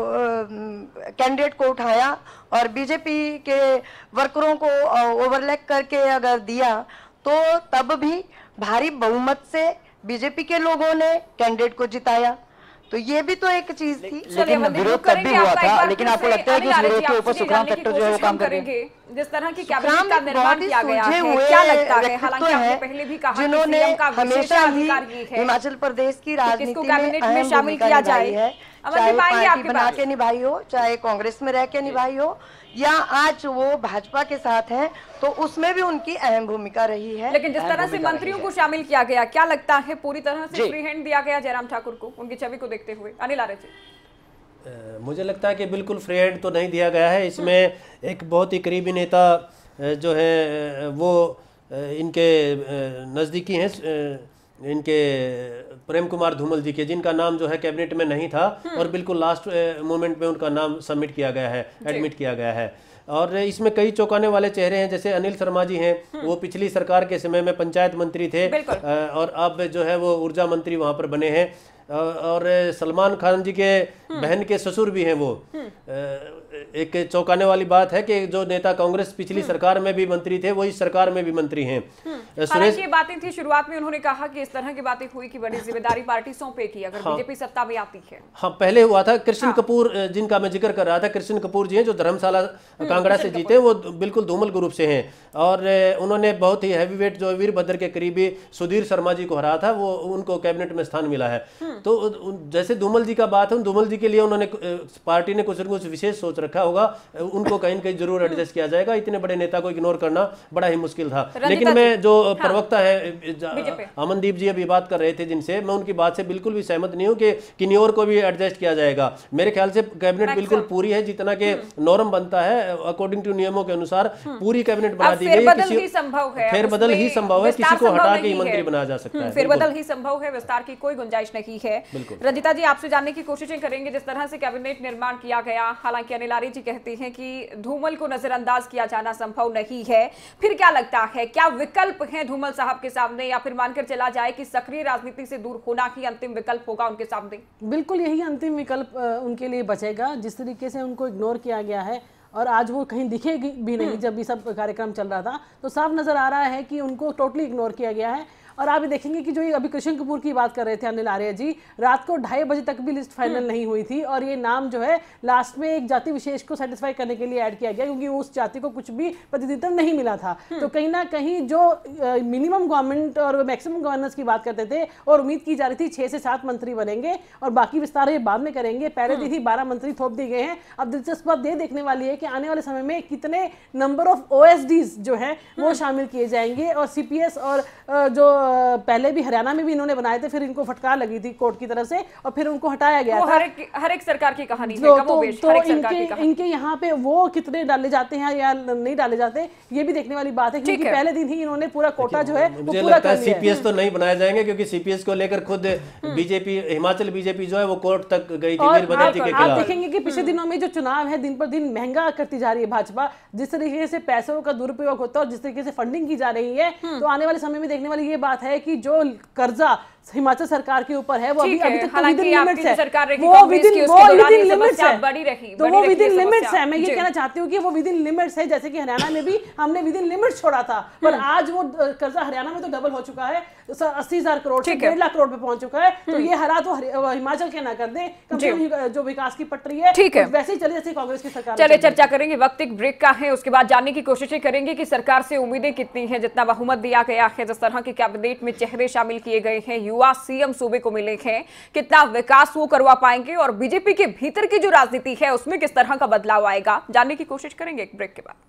कैंडिडेट को उठाया और बीजेपी के वर्करों को ओवरलैप करके अगर दिया तो तब भी भारी बहुमत से बीजेपी के लोगों ने कैंडिडेट को जिताया। तो ये भी तो एक चीज थी। लेकिन विरोध तब भी हुआ था। लेकिन आपको लगता है कि इस विरोध के ऊपर सुखराम फैक्टर जो है वो काम करेंगे? जिस तरह की कैबिनेट का निर्माण किया गया है, क्या लगता है? हालांकि आपने पहले भी कहा जिन्होंने हमेशा ही हिमाचल प्रदेश की राजनीति में अहम शामिल किया जाए, चाहे पार्टी बना के निभाई हो, चाहे कांग्रेस में रह के निभाई हो, या आज वो भाजपा के साथ हैं, तो उसमें भी उनकी अहम भूमिका रही है। लेकिन जिस तरह से मंत्रियों को शामिल किया गया, क्या लगता है पूरी तरह से फ्री हैंड दिया गया जयराम ठाकुर को, उनकी छवि को देखते हुए? अनिल आर्य जी, मुझे लगता है कि बिल्कुल फ्री हैंड तो नहीं दिया गया है। इसमें एक बहुत ही करीबी नेता जो है वो इनके नज़दीकी हैं, इनके प्रेम कुमार धूमल जी के, जिनका नाम जो है कैबिनेट में नहीं था और बिल्कुल लास्ट मोमेंट में उनका नाम सबमिट किया गया है, एडमिट किया गया है। और इसमें कई चौंकाने वाले चेहरे हैं, जैसे अनिल शर्मा जी हैं, वो पिछली सरकार के समय में पंचायत मंत्री थे और अब जो है वो ऊर्जा मंत्री वहाँ पर बने हैं। और सलमान खान जी के बहन के ससुर भी हैं वो। एक चौंकाने वाली बात है कि जो नेता कांग्रेस पिछली सरकार में भी मंत्री थे वो इस सरकार में भी मंत्री हैं। सुरेश, ये बातें थी शुरुआत में उन्होंने कहा कि इस तरह की बातें हुई कि बड़ी जिम्मेदारी पार्टी सौंपेगी अगर हाँ, बीजेपी सत्ता में आती है। हाँ, पहले हुआ था। कृष्ण हाँ, कपूर जिनका मैं जिक्र कर रहा था, कृष्ण कपूर जी हैं जो धर्मशाला कांगड़ा से जीते, वो बिल्कुल धूमल ग्रुप से हैं और उन्होंने बहुत ही हैवीवेट जो वीरभद्र के करीबी सुधीर शर्मा जी को हराया था, वो उनको कैबिनेट में स्थान मिला है। तो जैसे धूमल जी का बात है, धूमल जी के लिए उन्होंने पार्टी ने कुछ न कुछ विशेष सोच रखा होगा, उनको कहीं न कहीं जरूर एडजस्ट किया जाएगा। इतने बड़े नेता को इग्नोर करना बड़ा ही मुश्किल था। लेकिन मैं जो हाँ, प्रवक्ता है अमनदीप जी अभी बात कर रहे थे जिनसे, मैं उनकी बात से बिल्कुल भी सहमत नहीं हूं कि किन्हीं और को भी एडजस्ट किया जाएगा। मेरे ख्याल से कैबिनेट बिल्कुल पूरी है, जितना के नॉर्म बनता है अकॉर्डिंग टू नियमों के अनुसार पूरी कैबिनेट बना दी गई है। फेरबदल ही संभव है, किसी को हटा के मंत्री बनाया जा सकता है। फेरबदल ही संभव है, विस्तार की कोई गुंजाइश नहीं है। रंजिता जी, आपसे जानने की कोशिशें करेंगे जिस तरह से कैबिनेट निर्माण किया गया। हालांकि अनिल आर्य जी कहते हैं कि धूमल को नजरअंदाज किया जाना संभव नहीं है, फिर क्या लगता है क्या विकल्प है धूमल साहब के सामने, या फिर मानकर चला जाए कि सक्रिय राजनीति से दूर होना ही अंतिम विकल्प होगा उनके सामने? बिल्कुल यही अंतिम विकल्प उनके लिए बचेगा। जिस तरीके से उनको इग्नोर किया गया है और आज वो कहीं दिखेगी भी नहीं, जब ये सब कार्यक्रम चल रहा था तो साफ नजर आ रहा है कि उनको टोटली इग्नोर किया गया है। और आप देखेंगे कि जो ये अभी कृष्ण कपूर की बात कर रहे थे अनिल आर्य जी, रात को ढाई बजे तक भी लिस्ट फाइनल नहीं हुई थी और ये नाम जो है लास्ट में एक जाति विशेष को सेटिस्फाई करने के लिए ऐड किया गया, क्योंकि उस जाति को कुछ भी प्रतिनिधित्व नहीं मिला था। तो कहीं ना कहीं जो मिनिमम गवर्नमेंट और मैक्सिमम गवर्नेंस की बात करते थे और उम्मीद की जा रही थी छह से सात मंत्री बनेंगे और बाकी विस्तार ये बाद में करेंगे, पहले दिन ही बारह मंत्री थोप दिए गए हैं। अब दिलचस्प बात ये देखने वाली है कि आने वाले समय में कितने number of O S Ds जो है वो शामिल किए जाएंगे और सी पी एस और जो पहले भी हरियाणा में भी इन्होंने बनाए थे, फिर इनको फटकार लगी थी कोर्ट की तरफ से और फिर उनको हटाया गया था। हर एक हर एक सरकार की कहानी है, तो, तो, तो इनके इनके यहाँ पे वो कितने डाले जाते हैं या नहीं डाले जाते, ये भी देखने वाली बात है, क्योंकि पहले दिन ही इन्होंने पूरा कोटा जो है मुझे लगता है सीपीएस तो नहीं बनाए जाएंगे, क्योंकि सीपीएस को लेकर खुद बीजेपी हिमाचल बीजेपी जो है वो कोर्ट तक गई थी वीरभद्र जी के खिलाफ। आप देखेंगे कि पिछले दिनों में जो चुनाव है दिन पर दिन महंगा करती जा रही है भाजपा, जिस तरीके से पैसों का दुरुपयोग होता है और जिस तरीके से फंडिंग की जा रही है, तो आने वाले समय में देखने वाली ये बात है कि जो कर्जा हिमाचल सरकार के ऊपर है वो अभी अभी तक विद इन लिमिट्स है, वो विद इन वो विद इन लिमिट्स है, बड़ी रही तो वो विद इन लिमिट्स है। मैं ये कहना चाहती हूँ कि वो विद इन लिमिट्स है, जैसे कि हरियाणा में भी हमने विद इन लिमिट्स छोड़ा था, पर आज वो कर्जा हरियाणा में तो डबल हो चुका है, अस्सी हजार करोड़ से डेढ़ लाख करोड़ पे पहुंच चुका है। तो ये हालात वो हिमाचल के ना कर दे, कम से कम जो विकास की पटरी है वैसे ही चले जैसे कांग्रेस की सरकार। चलिए चर्चा करेंगे, वक्त एक ब्रेक का है, उसके बाद जानने की कोशिशें करेंगे कि सरकार से उम्मीदें कितनी है, जितना बहुमत दिया गया है, जिस तरह के कैबिनेट में चेहरे शामिल किए गए हैं, युवा सीएम सूबे को मिले हैं, कितना विकास वो करवा पाएंगे और बीजेपी के भीतर की जो राजनीति है उसमें किस तरह का बदलाव आएगा, जानने की कोशिश करेंगे एक ब्रेक के बाद।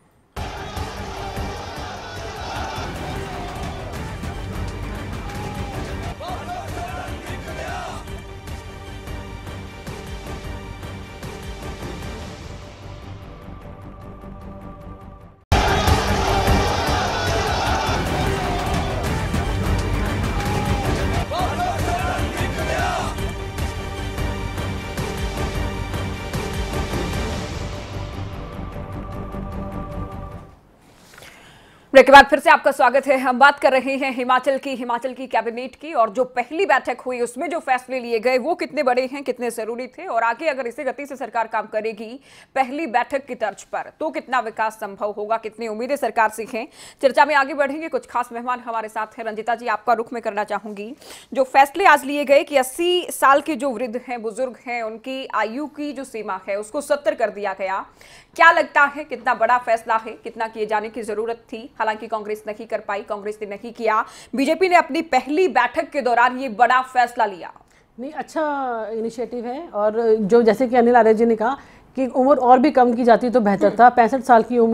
ब्रेक के बाद फिर से आपका स्वागत है। हम बात कर रहे हैं हिमाचल की हिमाचल की कैबिनेट की, और जो पहली बैठक हुई उसमें जो फैसले लिए गए वो कितने बड़े हैं, कितने जरूरी थे, और आगे अगर इसी गति से सरकार काम करेगी पहली बैठक की तर्ज पर तो कितना विकास संभव होगा, कितनी उम्मीदें सरकार से हैं। चर्चा में आगे बढ़ेंगे, कुछ खास मेहमान हमारे साथ हैं। रंजिता जी, आपका रुख में करना चाहूंगी, जो फैसले आज लिए गए कि अस्सी साल के जो वृद्ध हैं, बुजुर्ग हैं, उनकी आयु की जो सीमा है उसको सत्तर कर दिया गया, क्या लगता है कितना बड़ा फैसला है, कितना किए जाने की जरूरत थी? हालांकि कांग्रेस नहीं कर पाई, कांग्रेस ने नहीं किया, बीजेपी ने अपनी पहली बैठक के दौरान ये बड़ा फैसला लिया। नहीं, अच्छा इनिशिएटिव है, और जो जैसे कि अनिल आर्य जी ने कहा कि उम्र और भी कम की जाती तो बेहतर था। पैंसठ साल की उम्र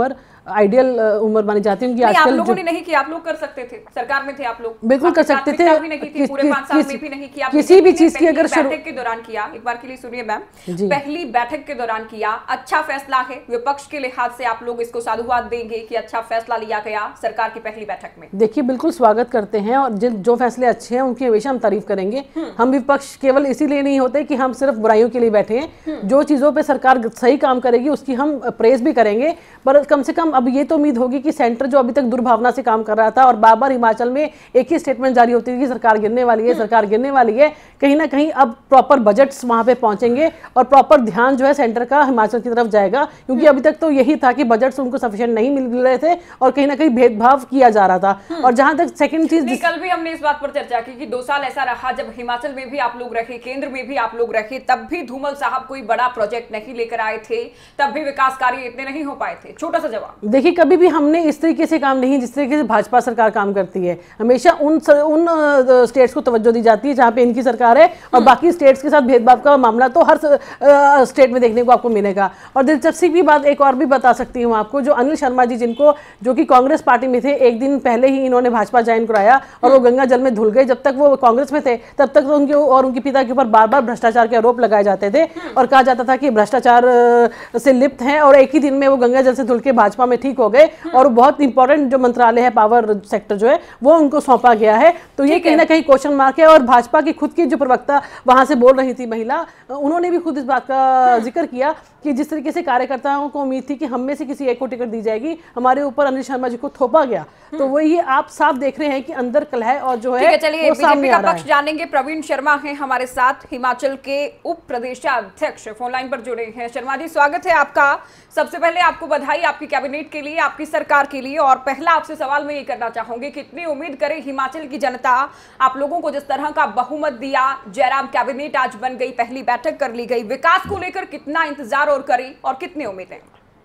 आइडियल उम्र मानी जाती है उनकी। आप आजकल लोगों ने नहीं किया, आप लोग कर सकते थे, सरकार में थे आप लोग, बिल्कुल कर सकते थे, भी नहीं थी, पूरे पांच साल में भी नहीं किया, किसी भी चीज की अगर बैठक के दौरान किया। एक बार के लिए सुनिए मैम, पहली बैठक के दौरान किया, अच्छा फैसला है, विपक्ष के लिहाज से आप लोग इसको साधुवाद देंगे कि अच्छा फैसला लिया गया सरकार की पहली बैठक में? देखिए बिल्कुल स्वागत करते हैं और जो फैसले अच्छे हैं उनकी हमेशा हम तारीफ करेंगे। हम विपक्ष केवल इसीलिए नहीं होते कि हम सिर्फ बुराइयों के लिए बैठे हैं, जो चीजों पे सरकार सही काम करेगी उसकी हम प्रेज भी करेंगे, पर कम से कम अब ये तो उम्मीद होगी कि सेंटर जो अभी तक दुर्भावना से काम कर रहा था और बार बार हिमाचल में एक ही स्टेटमेंट जारी होती थी कि सरकार गिरने वाली है, सरकार गिरने वाली है, कहीं ना कहीं अब प्रॉपर बजट्स वहां पे पहुंचेंगे और प्रॉपर ध्यान जो है सेंटर का हिमाचल की तरफ जाएगा, क्योंकि अभी तक तो यही था कि बजट्स उनको सफिशिएंट नहीं मिल रहे थे और कहीं ना कहीं भेदभाव किया जा रहा था। और जहां तक सेकंड चीज, कल भी हमने इस बात पर चर्चा की कि दो साल ऐसा रहा जब हिमाचल में भी आप लोग रहे, केंद्र में भी आप लोग रहे, तब भी धूमल साहब कोई बड़ा प्रोजेक्ट नहीं लेकर आए थे, तब भी विकास कार्य इतने नहीं हो पाए थे। छोटा सा जवाब। देखिए कभी भी हमने इस तरीके से काम नहीं जिस तरीके से भाजपा सरकार काम करती है, हमेशा उन सर, उन स्टेट्स को तवज्जो दी जाती है जहां पे इनकी सरकार है और बाकी स्टेट्स के साथ भेदभाव का मामला तो हर स्टेट में देखने को आपको मिलेगा। और दिलचस्पी की बात एक और भी बता सकती हूँ आपको, जो अनिल शर्मा जी जिनको जो कि कांग्रेस पार्टी में थे, एक दिन पहले ही इन्होंने भाजपा ज्वाइन कराया और वो गंगा जल में धुल गए। जब तक वो कांग्रेस में थे तब तक तो उनके और उनके पिता के ऊपर बार बार भ्रष्टाचार के आरोप लगाए जाते थे और कहा जाता था कि भ्रष्टाचार से लिप्त हैं, और एक ही दिन में वो गंगा जल से धुल के भाजपा में ठीक हो गए और बहुत इंपॉर्टेंट जो मंत्रालय है पावर सेक्टर जो है वो उनको सौंपा गया है। तो ये कहीं ना कहीं क्वेश्चन मार्क है। और भाजपा की खुद की जो प्रवक्ता वहां से बोल रही थी महिला, उन्होंने भी खुद इस बात का जिक्र किया कि जिस तरीके से कार्यकर्ताओं को उम्मीद थी कि हम में से किसी एक को टिकट दी जाएगी, हमारे ऊपर अनिल शर्मा जी को थोपा गया। तो वो ये आप साफ देख रहे हैं कि अंदर कलह और जो है चलिए बीजेपी का पक्ष जानेंगे। प्रवीण शर्मा हैं हमारे साथ, हिमाचल के उप प्रदेशाध्यक्ष, फोन लाइन पर जुड़े हैं। शर्मा जी स्वागत है आपका। सबसे पहले आपको बधाई आपकी कैबिनेट के लिए, आपकी सरकार के लिए। और पहला आपसे सवाल मैं ये करना चाहूंगी, कितनी उम्मीद करे हिमाचल की जनता आप लोगों को, जिस तरह का बहुमत दिया, जयराम कैबिनेट आज बन गई, पहली बैठक कर ली गई, विकास को लेकर कितना इंतजार और करें और कितनी उम्मीदें?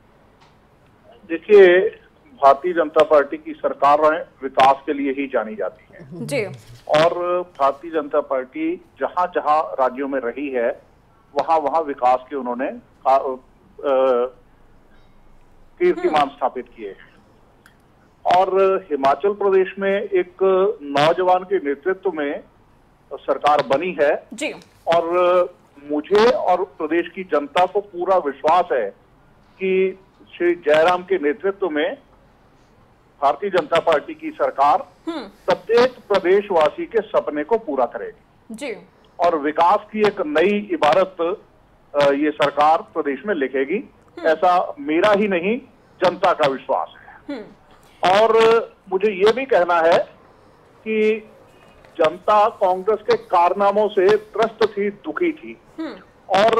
देखिए भारतीय जनता पार्टी की सरकार विकास के लिए ही जानी जाती है जी, और भारतीय जनता पार्टी जहां जहां राज्यों में रही है वहां वहां विकास के उन्होंने कीर्तिमान स्थापित किए हैं। और हिमाचल प्रदेश में एक नौजवान के नेतृत्व में सरकार बनी है जी, और मुझे और प्रदेश की जनता को पूरा विश्वास है कि श्री जयराम के नेतृत्व में भारतीय जनता पार्टी की सरकार प्रत्येक प्रदेशवासी के सपने को पूरा करेगी जी, और विकास की एक नई इबारत ये सरकार प्रदेश में लिखेगी, ऐसा मेरा ही नहीं जनता का विश्वास है। और मुझे ये भी कहना है कि जनता कांग्रेस के कारनामों से त्रस्त थी, दुखी थी, और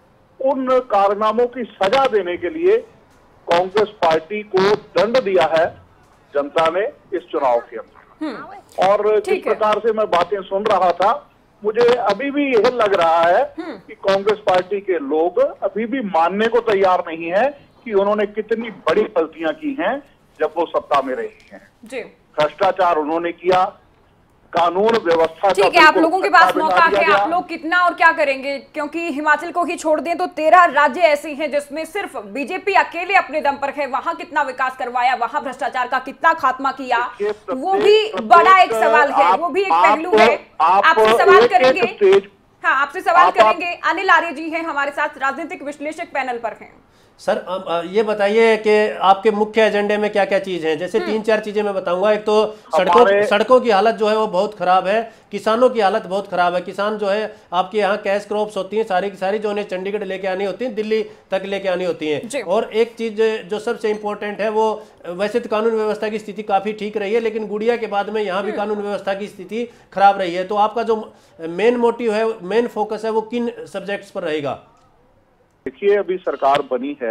उन कारनामों की सजा देने के लिए कांग्रेस पार्टी को दंड दिया है जनता ने इस चुनाव के अंदर। और जिस प्रकार से मैं बातें सुन रहा था, मुझे अभी भी यह लग रहा है कि कांग्रेस पार्टी के लोग अभी भी मानने को तैयार नहीं है कि उन्होंने कितनी बड़ी गलतियां की हैं जब वो सत्ता में रही हैं। भ्रष्टाचार उन्होंने किया, कानून व्यवस्था। ठीक है, आप लोगों के पास मौका है, आप लोग कितना और क्या करेंगे, क्योंकि हिमाचल को ही छोड़ दें तो तेरह राज्य ऐसे हैं जिसमें सिर्फ बीजेपी अकेले अपने दम पर है। वहां कितना विकास करवाया, वहां भ्रष्टाचार का कितना खात्मा किया, वो भी बड़ा एक सवाल है, वो भी एक पहलू है। आपसे सवाल करेंगे, हाँ आपसे सवाल करेंगे। अनिल आर्य जी हैं हमारे साथ, राजनीतिक विश्लेषक पैनल पर हैं। सर ये बताइए कि आपके मुख्य एजेंडे में क्या क्या चीज़ हैं। जैसे तीन चार चीज़ें मैं बताऊंगा। एक तो सड़कों सड़कों की हालत जो है वो बहुत ख़राब है, किसानों की हालत बहुत ख़राब है। किसान जो है आपके यहाँ कैश क्रॉप्स होती हैं सारी की सारी, जो उन्हें चंडीगढ़ लेके आनी होती हैं, दिल्ली तक लेके आनी होती हैं। और एक चीज़ जो सबसे इम्पोर्टेंट है, वो वैसे तो कानून व्यवस्था की स्थिति काफ़ी ठीक रही है, लेकिन गुड़िया के बाद में यहाँ भी कानून व्यवस्था की स्थिति खराब रही है। तो आपका जो मेन मोटिव है, मेन फोकस है, वो किन सब्जेक्ट्स पर रहेगा? देखिए अभी सरकार बनी है,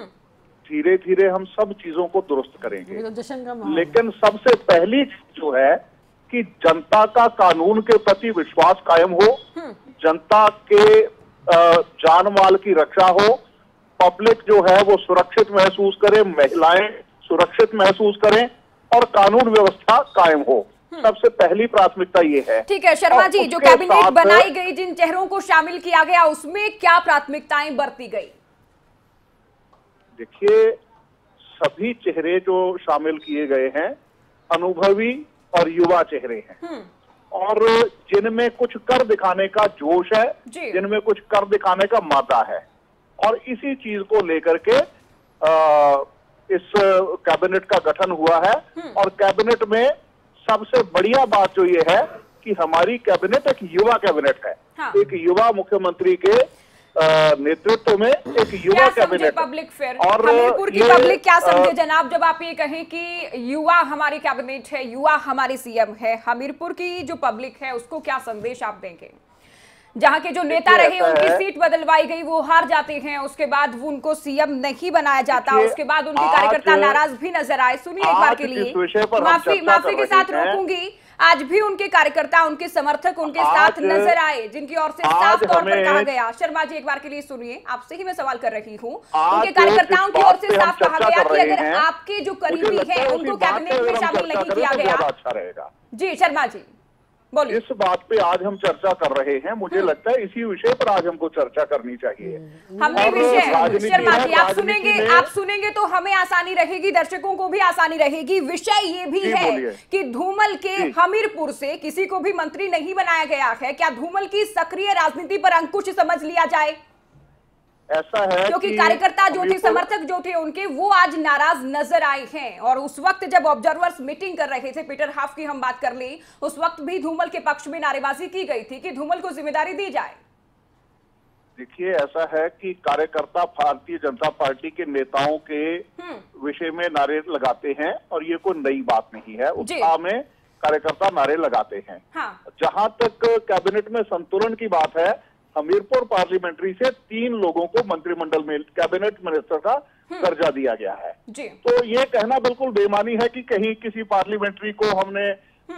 धीरे धीरे हम सब चीजों को दुरुस्त करेंगे, लेकिन सबसे पहली चीज जो है कि जनता का कानून के प्रति विश्वास कायम हो, जनता के जान माल की रक्षा हो, पब्लिक जो है वो सुरक्षित महसूस करे, महिलाएं सुरक्षित महसूस करें और कानून व्यवस्था कायम हो। सबसे पहली प्राथमिकता ये है। ठीक है शर्मा जी, जो कैबिनेट बनाई गई, जिन चेहरों को शामिल किया गया, उसमें क्या प्राथमिकताएं बरती गई? देखिए सभी चेहरे जो शामिल किए गए हैं अनुभवी और युवा चेहरे हैं, और जिनमें कुछ कर दिखाने का जोश है, जिनमें कुछ कर दिखाने का मादा है, और इसी चीज को लेकर के आ, इस कैबिनेट का गठन हुआ है। और कैबिनेट में सबसे बढ़िया बात जो ये है कि हमारी कैबिनेट एक युवा कैबिनेट है। हाँ। एक युवा मुख्यमंत्री के नेतृत्व में एक युवा कैबिनेट पब्लिक फेयर और हमीरपुर की पब्लिक क्या समझे जनाब जब आप ये कहें कि युवा हमारी कैबिनेट है, युवा हमारी सीएम है? हमीरपुर की जो पब्लिक है उसको क्या संदेश आप देंगे? जहां के जो नेता रहे उनकी सीट बदलवाई गई, वो हार जाते हैं, उसके बाद वो उनको सीएम नहीं बनाया जाता, उसके बाद उनके कार्यकर्ता नाराज भी नजर आए। सुनिए एक बार के लिए, माफी माफी के साथ रोकूंगी, आज भी उनके कार्यकर्ता, उनके समर्थक उनके साथ नजर आए, जिनकी ओर से साफ तौर पर कहा गया। शर्मा जी एक बार के लिए सुनिए, आपसे ही मैं सवाल कर रही हूँ। उनके कार्यकर्ताओं की ओर से साफ कहा गया कि अगर आपके जो करीबी है उनको कैबिनेट में शामिल नहीं किया गया। अच्छा रहेगा। जी शर्मा जी बोलिए। इस बात पे आज हम चर्चा कर रहे हैं, मुझे लगता है इसी विषय पर आज हमको चर्चा करनी चाहिए। हमने विषय शर्मा जी आप सुनेंगे, आप सुनेंगे तो हमें आसानी रहेगी, दर्शकों को भी आसानी रहेगी। विषय ये भी है कि धूमल के हमीरपुर से किसी को भी मंत्री नहीं बनाया गया है। क्या धूमल की सक्रिय राजनीति पर अंकुश समझ लिया जाए? ऐसा है क्योंकि कार्यकर्ता जो थे, समर्थक जो थे उनके, वो आज नाराज नजर आए हैं। और उस वक्त जब ऑब्जर्वर्स मीटिंग कर रहे थे, पीटर हाफ की हम बात कर ली, उस वक्त भी धूमल के पक्ष में नारेबाजी की गई थी कि धूमल को जिम्मेदारी दी जाए। देखिए ऐसा है कि कार्यकर्ता भारतीय जनता पार्टी के नेताओं के विषय में नारे लगाते हैं और ये कोई नई बात नहीं है। उत्साह में कार्यकर्ता नारे लगाते हैं। हाँ। जहां तक कैबिनेट में संतुलन की बात है, हमीरपुर पार्लियामेंट्री से तीन लोगों को मंत्रिमंडल में कैबिनेट मिनिस्टर का दर्जा दिया गया है। जी। तो ये कहना बिल्कुल बेमानी है कि कहीं किसी पार्लियामेंट्री को हमने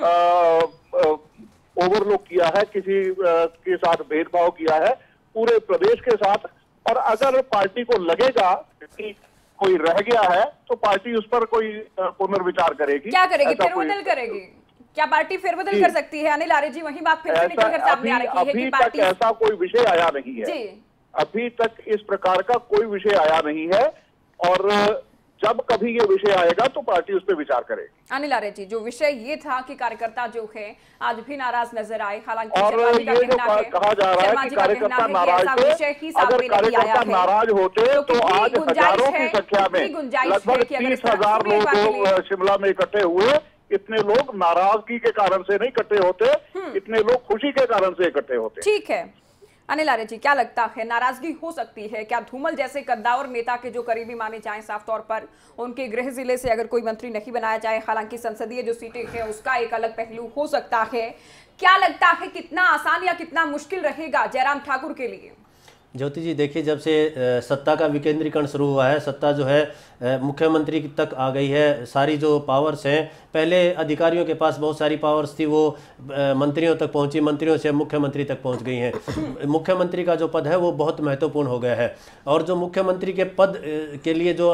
ओवरलुक किया है, किसी आ, के साथ भेदभाव किया है, पूरे प्रदेश के साथ। और अगर पार्टी को लगेगा कि कोई रह गया है तो पार्टी उस पर कोई पुनर्विचार करेगी। क्या करेगी? फेरबदल करेगी? क्या पार्टी फेरबदल कर सकती है? अनिल आर्य जी वही बात फिर से निकल कर सामने आ रही है कि पार्टी ऐसा कोई विषय आया नहीं है। जी। अभी तक इस प्रकार का कोई विषय आया नहीं है, और जब कभी ये विषय आएगा तो पार्टी उस पर विचार करेगी। अनिल आर्य जी, जो विषय ये था कि कार्यकर्ता जो है आज भी नाराज नजर आए, हालांकि और ये जो कहा जा रहा है कि कार्यकर्ता नाराज थे, अगर कार्यकर्ता नाराज होते तो आज हजारों की संख्या में लगभग तीस हजार लोग शिमला में इकट्ठे हुए। इतने लोग नाराजगी के कारण से नहीं इकट्ठे होते, इतने लोग खुशी के कारण से इकट्ठे होते। ठीक है अनिल आर्य जी, क्या लगता है नाराजगी हो सकती है? क्या धूमल जैसे कद्दावर नेता के जो करीबी माने जाएं, साफ तौर पर उनके गृह जिले से अगर कोई मंत्री नहीं बनाया जाए, हालांकि संसदीय जो सीटें हैं उसका एक अलग पहलू हो सकता है, क्या लगता है कितना आसान या कितना मुश्किल रहेगा जयराम ठाकुर के लिए? ज्योति जी देखिए, जब से सत्ता का विकेंद्रीकरण शुरू हुआ है, सत्ता जो है मुख्यमंत्री तक आ गई है, सारी जो पावर्स हैं, पहले अधिकारियों के पास बहुत सारी पावर्स थी, वो मंत्रियों तक पहुंची, मंत्रियों से मुख्यमंत्री तक पहुंच गई हैं। मुख्यमंत्री का जो पद है वो बहुत महत्वपूर्ण हो गया है, और जो मुख्यमंत्री के पद के लिए जो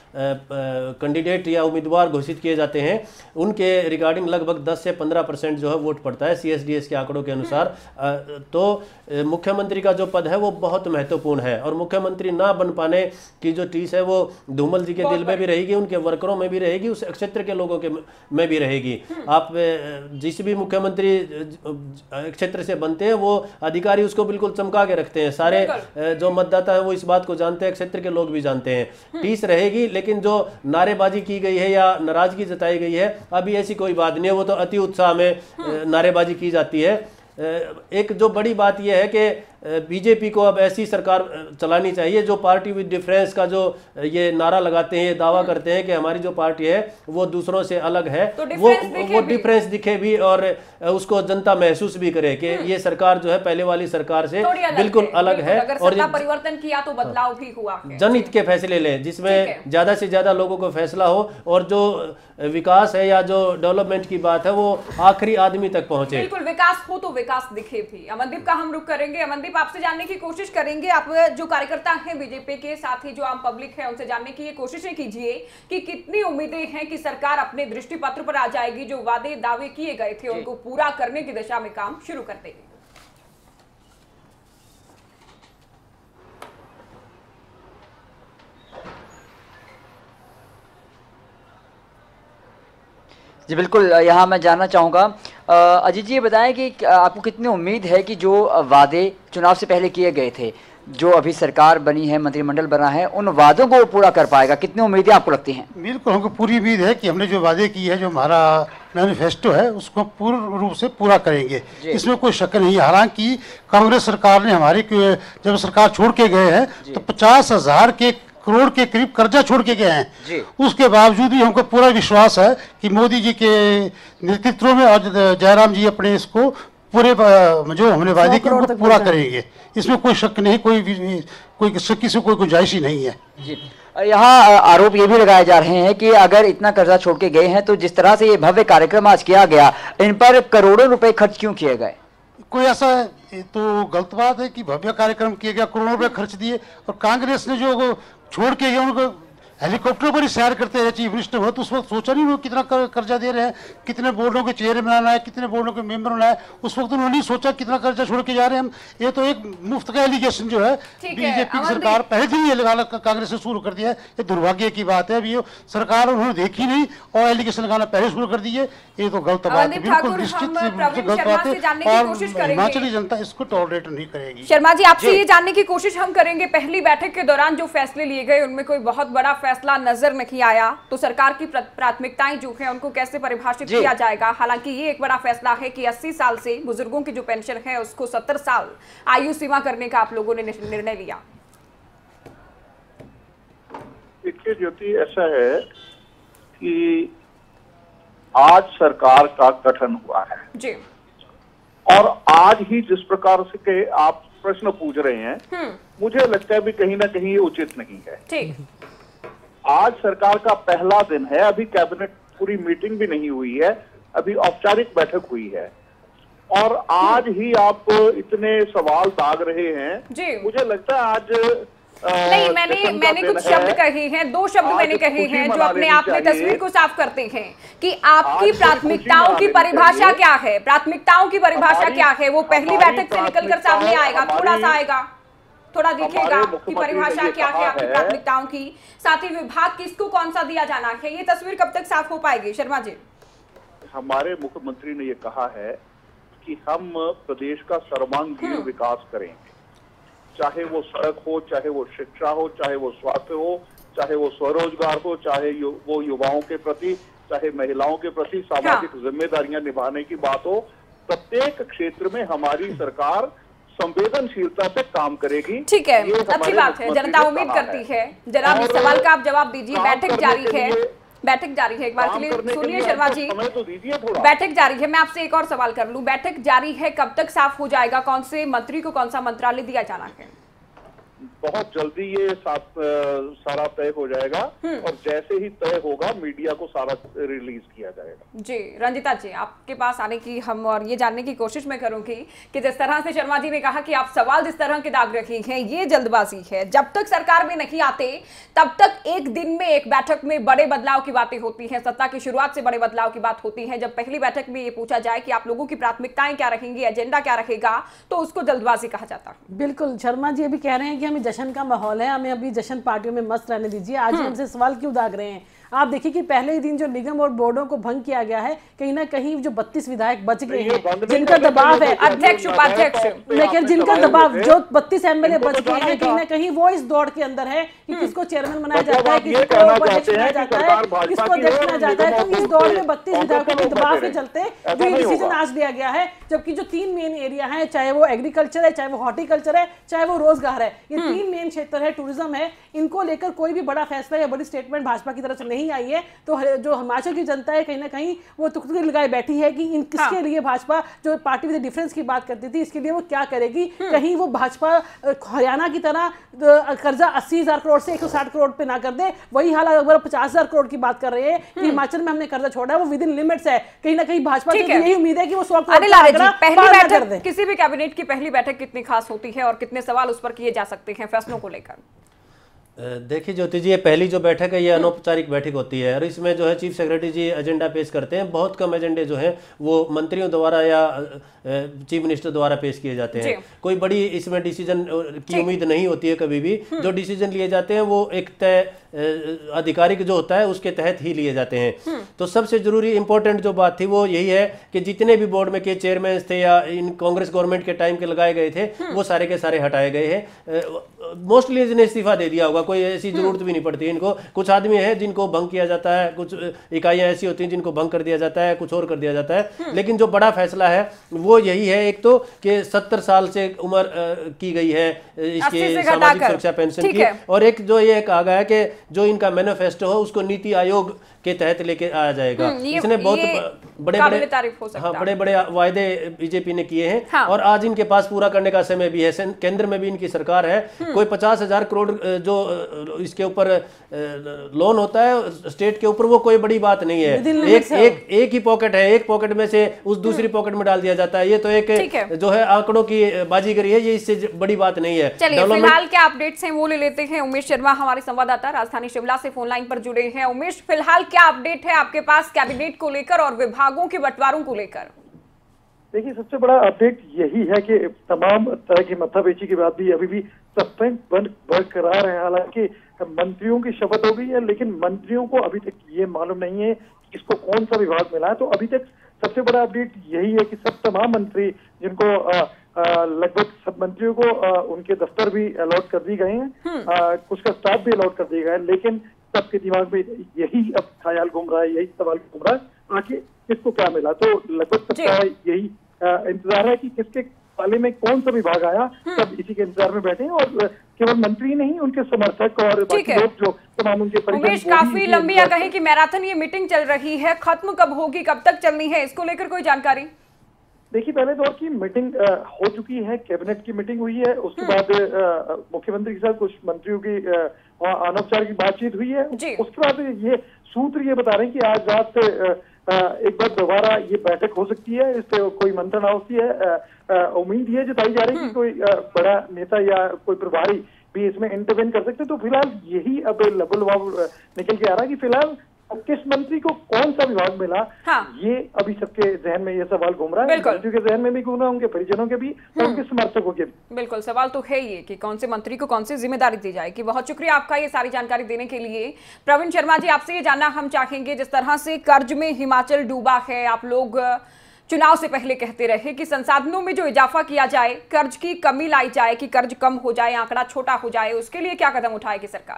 कैंडिडेट या उम्मीदवार घोषित किए जाते हैं, उनके रिगार्डिंग लगभग दस से पंद्रह परसेंट जो है वोट पड़ता है सी एस डी एस के आंकड़ों के अनुसार। तो मुख्यमंत्री का जो पद है वो बहुत महत्वपूर्ण है, और मुख्यमंत्री ना बन पाने की जो टीस है वो धूमल जी के दिल में भी रहेगी, उनके वर्करों में भी रहेगी, उस क्षेत्र के लोगों के में भी रहेगी। आप जिस भी मुख्यमंत्री क्षेत्र से बनते हैं वो अधिकारी उसको बिल्कुल चमका के रखते हैं, सारे जो मतदाता है वो इस बात को जानते हैं, क्षेत्र के लोग भी जानते हैं। टीस रहेगी, लेकिन जो नारेबाजी की गई है या नाराजगी जताई गई है, अभी ऐसी कोई बात नहीं है, वो तो अति उत्साह में नारेबाजी की जाती है। एक जो बड़ी बात यह है कि बीजेपी को अब ऐसी सरकार चलानी चाहिए जो पार्टी विद डिफरेंस का जो ये नारा लगाते हैं, ये दावा करते हैं कि हमारी जो पार्टी है वो दूसरों से अलग है, तो वो वो डिफरेंस दिखे भी और उसको जनता महसूस भी करे कि ये सरकार जो है पहले वाली सरकार से बिल्कुल अलग है, और परिवर्तन किया तो बदलाव भी हुआ है। जनहित के फैसले लें जिसमें ज्यादा से ज्यादा लोगों को फैसला हो, और जो विकास है या जो डेवलपमेंट की बात है वो आखिरी आदमी तक पहुंचे। बिल्कुल विकास हो तो विकास दिखे भी। अमनदीप का हम रुख करेंगे। अमनदीप, आपसे जानने की कोशिश करेंगे, आप जो कार्यकर्ता हैं बीजेपी के, साथ ही जो आम पब्लिक है, उनसे जानने की ये कोशिशें कीजिए कि कितनी उम्मीदें हैं कि सरकार अपने दृष्टि पत्र पर आ जाएगी, जो वादे दावे किए गए थे उनको पूरा करने की दिशा में काम शुरू कर देगी। जी बिल्कुल, यहाँ मैं जानना चाहूँगा अजीत जी, ये बताएं कि आपको कितनी उम्मीद है कि जो वादे चुनाव से पहले किए गए थे, जो अभी सरकार बनी है, मंत्रिमंडल बना है, उन वादों को पूरा कर पाएगा? कितनी उम्मीदें आपको लगती हैं? बिल्कुल, हमको पूरी उम्मीद है कि हमने जो वादे की है, जो हमारा मैनिफेस्टो है, उसको पूर्ण रूप से पूरा करेंगे, इसमें कोई शक नहीं। हालांकि कांग्रेस सरकार ने हमारी जब सरकार छोड़ के गए हैं तो पचास हजार के करोड़ के करीब कर्जा छोड़ के गए हैं। उसके बावजूद भी हमको पूरा विश्वास है कि मोदी जी के नेतृत्व में और जयराम जी अपने इसको पूरे जो हमने वादे किए उनको पूरा करेंगे, इसमें कोई शक नहीं, कोई कोई किसी से कोई गुंजाइश ही नहीं है। जी, यहाँ आरोप ये भी लगाए जा रहे हैं कि अगर इतना कर्जा छोड़ के गए हैं तो जिस तरह से ये भव्य कार्यक्रम आज किया गया, इन पर करोड़ों रुपए खर्च क्यों किए गए? कोई ऐसा तो गलत बात है कि भव्य कार्यक्रम किया गया, करोड़ों रुपए खर्च दिए, और कांग्रेस ने जो छोड़ के गए उनको हेलीकॉप्टर पर ही सैर करते रहे चीफ मिनिस्टर हो, तो उस वक्त सोचा नहीं वो कितना कर, कर्जा दे रहे हैं, कितने बोर्डों के चेयरमैन बनाना है, कितने बोर्डों के मेंबर बनाना है, उस वक्त उन्होंने सोचा कितना कर्जा छोड़ के जा रहे हैं हम। ये तो एक मुफ्त का एलिगेशन जो है बीजेपी की सरकार पहले से ही लगाना कांग्रेस से शुरू कर दिया है। ये दुर्भाग्य की बात है, अभी सरकार उन्होंने देखी नहीं और एलिगेशन लगाना पहले शुरू कर दिए, ये तो गलत बात है, बिल्कुल निश्चित गलत बात है, और हिमाचली जनता इसको टॉलरेट नहीं करेगी। शर्मा जी, आपसे ये जानने की कोशिश हम करेंगे, पहली बैठक के दौरान जो फैसले लिए गए उनमें कोई बहुत बड़ा फैसला नजर नहीं आया, तो सरकार की प्राथमिकताएं जो है उनको कैसे परिभाषित किया जाएगा? हालांकि ये एक बड़ा फैसला है कि अस्सी साल से बुजुर्गों की जो पेंशन है उसको सत्तर साल आयु सीमा करने का आप लोगों ने निर्णय लिया। देखिए ज्योति, ऐसा है कि आज सरकार का गठन हुआ है जी, और आज ही जिस प्रकार से के आप प्रश्न पूछ रहे हैं, मुझे लगता है भी कहीं ना कहीं ये उचित नहीं है। ठीक, आज सरकार का पहला दिन है, अभी कैबिनेट पूरी मीटिंग भी नहीं हुई है, अभी औपचारिक बैठक हुई है, और आज ही आप इतने सवाल दाग रहे हैं जी। मुझे लगता है आज नहीं, मैंने मैंने कुछ शब्द कहे हैं, दो शब्द मैंने कहे हैं जो अपने आप में तस्वीर को साफ करते हैं कि आपकी प्राथमिकताओं की परिभाषा क्या है, प्राथमिकताओं की परिभाषा क्या है, वो पहली बैठक से निकलकर सामने आएगा, थोड़ा सा आएगा, थोड़ा दिखेगा कि परिभाषा क्या है आपकी प्राथमिकताओं की, साथ ही विभाग किसको कौन सा दिया जाना है, ये तस्वीर कब तक साफ हो पाएगी? शर्मा जी, हमारे मुख्यमंत्री ने ये कहा है कि हम प्रदेश का सर्वांगीण विकास करेंगे, चाहे वो सड़क हो, चाहे वो शिक्षा हो, चाहे वो स्वास्थ्य हो, चाहे वो स्वरोजगार हो, चाहे यु, वो युवाओं के प्रति, चाहे महिलाओं के प्रति सामाजिक जिम्मेदारियां निभाने की बात हो, प्रत्येक क्षेत्र में हमारी सरकार संवेदनशीलता से काम करेगी। ठीक है, अच्छी बात है, जनता उम्मीद करती है। जरा इस सवाल का आप जवाब दीजिए। बैठक जारी है, बैठक जारी है, एक बार के लिए सुनिए शर्मा जी, तो दीजिए थोड़ा। बैठक जारी है, मैं आपसे एक और सवाल कर लूं, बैठक जारी है, कब तक साफ हो जाएगा कौन से मंत्री को कौन सा मंत्रालय दिया जाना है? बहुत जल्दी ये साथ, सारा तय हो जाएगा, और जैसे ही तय होगा मीडिया को सारा रिलीज किया जाएगा। जी, रंजिता जी, आपके पास आने की हम और ये जानने की कोशिश मैं करूंगी कि जिस तरह से शर्मा जी ने कहा कि आप सवाल जिस तरह के दाग रहे हैं, ये जल्दबाजी है। जब तक सरकार में नहीं आते तब तक एक दिन में एक बैठक में बड़े बदलाव की बातें होती हैं, सत्ता की शुरुआत से बड़े बदलाव की बात होती है। जब पहली बैठक में ये पूछा जाए कि आप लोगों की प्राथमिकताएं क्या रखेंगी, एजेंडा क्या रहेगा, तो उसको जल्दबाजी कहा जाता है। बिल्कुल, शर्मा जी अभी कह रहे हैं कि हमें जश्न का माहौल है, हमें अभी जश्न पार्टियों में मस्त रहने दीजिए। आज हमसे सवाल क्यों दाग रहे हैं? आप देखिए कि पहले ही दिन जो निगम और बोर्डों को भंग किया गया है, कहीं ना कहीं जो बत्तीस विधायक बच गए हैं जिनका दबाव है, अध्यक्ष उपाध्यक्ष, लेकिन जिनका दबाव, जो बत्तीस एमएलए बच गए हैं, कहीं ना कहीं वो इस दौड़ के अंदर है कि किसको चेयरमैन बनाया जाता है, किसको उपाध्यक्ष बनाया जाता है, किसको अध्यक्ष बनाया जाता है। तो इस दौड़ में बत्तीस विधायकों के दबाव के चलते जो ये डिसीजन आज लिया गया है, जबकि जो तीन मेन एरिया है, चाहे वो एग्रीकल्चर है, चाहे वो हॉर्टिकल्चर है, चाहे वो रोजगार है, ये तीन मेन क्षेत्र है, टूरिज्म है, इनको लेकर कोई भी बड़ा फैसला या बड़ी स्टेटमेंट भाजपा की तरफ से नहीं आई है। तो जो हिमाचल की जनता है कहीं ना कहीं वो तुकतुकी लगाए बैठी है कि इन किसके लिए भाजपा, जो पार्टी विद डिफरेंस की बात करती थी, इसके लिए वो क्या करेगी। कहीं वो भाजपा हरियाणा की तरह कर्जा अस्सी हजार करोड़ से एक सौ साठ करोड़ पे ना कर दे। वही हाल अगर पचास हजार करोड़ की बात कर रहे हैं कि हिमाचल में हमने कर्जा छोड़ा है, वो विद इन लिमिट्स है। कहीं ना कहीं भाजपा की यही उम्मीद है कि वो सौ पहली बैठक, किसी भी कैबिनेट की पहली बैठक कितनी खास होती है और कितने सवाल उस पर किए जा सकते हैं फैसलों को लेकर? देखिए ज्योति जी, ये पहली जो बैठक है ये अनौपचारिक बैठक होती है, और इसमें जो है चीफ सेक्रेटरी जी एजेंडा पेश करते हैं। बहुत कम एजेंडे जो हैं वो मंत्रियों द्वारा या चीफ मिनिस्टर द्वारा पेश किए जाते हैं। कोई बड़ी इसमें डिसीजन की उम्मीद नहीं होती है कभी भी। जो डिसीजन लिए जाते हैं वो एक तय आधिकारिक जो होता है उसके तहत ही लिए जाते हैं। तो सबसे जरूरी इंपॉर्टेंट जो बात थी वो यही है कि जितने भी बोर्ड में के चेयरमैन थे या इन कांग्रेस गवर्नमेंट के टाइम के लगाए गए थे वो सारे के सारे हटाए गए हैं। मोस्टली इन्हें इस्तीफा दे दिया होगा, कोई ऐसी जरूरत भी नहीं पड़ती इनको। कुछ आदमी है जिनको भंग किया जाता है, कुछ इकाइयां ऐसी होती हैं जिनको भंग कर दिया जाता है, कुछ और कर दिया जाता है। लेकिन जो बड़ा फैसला है वो यही है, एक तो कि सत्तर साल से उम्र की गई है इसके सामाजिक सुरक्षा पेंशन की, और एक जो ये कहा गया है कि जो इनका मैनिफेस्टो हो उसको नीति आयोग के तहत लेके आया जाएगा। इसने बहुत बड़े बड़े हाँ बड़े बड़े वायदे बीजेपी ने किए हैं हाँ। और आज इनके पास पूरा करने का समय भी है। केंद्र में भी इनकी सरकार है, कोई पचास हजार करोड़ जो इसके ऊपर लोन होता है स्टेट के ऊपर, वो कोई बड़ी बात नहीं है। एक एक एक ही पॉकेट है, एक पॉकेट में से उस दूसरी पॉकेट में डाल दिया जाता है। ये तो एक जो है आंकड़ों की बाजीगरी है, ये इससे बड़ी बात नहीं है। चलिए फिलहाल क्या अपडेट्स हैं वो ले लेते हैं। उमेश शर्मा हमारे संवाददाता राजधानी शिमला से फोन लाइन पर जुड़े हैं। उमेश, फिलहाल क्या अपडेट है आपके पास कैबिनेट को लेकर और विभागों के बंटवारों को लेकर? देखिए, सबसे बड़ा अपडेट यही है कि तमाम तरह की माथापेची के बाद भी अभी भी सस्पेंस बरकरार है। हालांकि मंत्रियों की शपथ हो गई है, लेकिन मंत्रियों को अभी तक ये मालूम नहीं है कि इसको कौन सा विभाग मिला है। तो अभी तक सबसे बड़ा अपडेट यही है कि सब तमाम मंत्री जिनको लगभग सब मंत्रियों को आ, उनके दफ्तर भी अलॉट कर दी गए हैं, आ, कुछ का स्टाफ भी अलॉट कर दिया गया है, लेकिन सबके दिमाग में यही अब ख्याल घूम रहा है, यही सवाल घूम रहा है आखिर किसको क्या मिला। तो लगभग सबका यही इंतजार है कि किसके पाले में कौन सा विभाग आया, सब इसी के इंतजार में बैठे हैं। और केवल मंत्री नहीं, उनके समर्थक और बाकी लोग जो तमाम उनके परिजन। काफी लंबी या कहें कि मैराथन ये मीटिंग चल रही है, खत्म कब होगी, कब तक चलनी है, इसको लेकर कोई जानकारी? देखिए, पहले दौर की मीटिंग आ, हो चुकी है, कैबिनेट की मीटिंग हुई है, उसके बाद मुख्यमंत्री के साथ कुछ मंत्रियों की अनौपचारिक बातचीत हुई है। उसके बाद ये सूत्र ये बता रहे हैं कि आज रात से एक बार दोबारा ये बैठक हो सकती है, इस पे कोई मंत्रणा होती है। उम्मीद ये जताई जा रही है कि कोई बड़ा नेता या कोई प्रभारी भी इसमें इंटरवेन कर सकते। तो फिलहाल यही अब लबुलवाब निकल के आ रहा है कि फिलहाल किस मंत्री को कौन सा विभाग मिला, हाँ। ये अभी सबके जहन में ये सवाल घूम रहा है, मंत्रियों के जहन में भी घूम रहा है, उनके परिजनों के भी और उनके समर्थकों के भी। बिल्कुल, सवाल तो है ये कि कौन से मंत्री को कौन सी जिम्मेदारी दी जाएगी। बहुत शुक्रिया आपका ये सारी जानकारी देने के लिए। प्रवीण शर्मा जी, आपसे ये जानना हम चाहेंगे, जिस तरह से कर्ज में हिमाचल डूबा है, आप लोग चुनाव से पहले कहते रहे कि संसाधनों में जो इजाफा किया जाए, कर्ज की कमी लाई जाए, कि कर्ज कम हो जाए, आंकड़ा छोटा हो जाए, उसके लिए क्या कदम उठाएगी सरकार?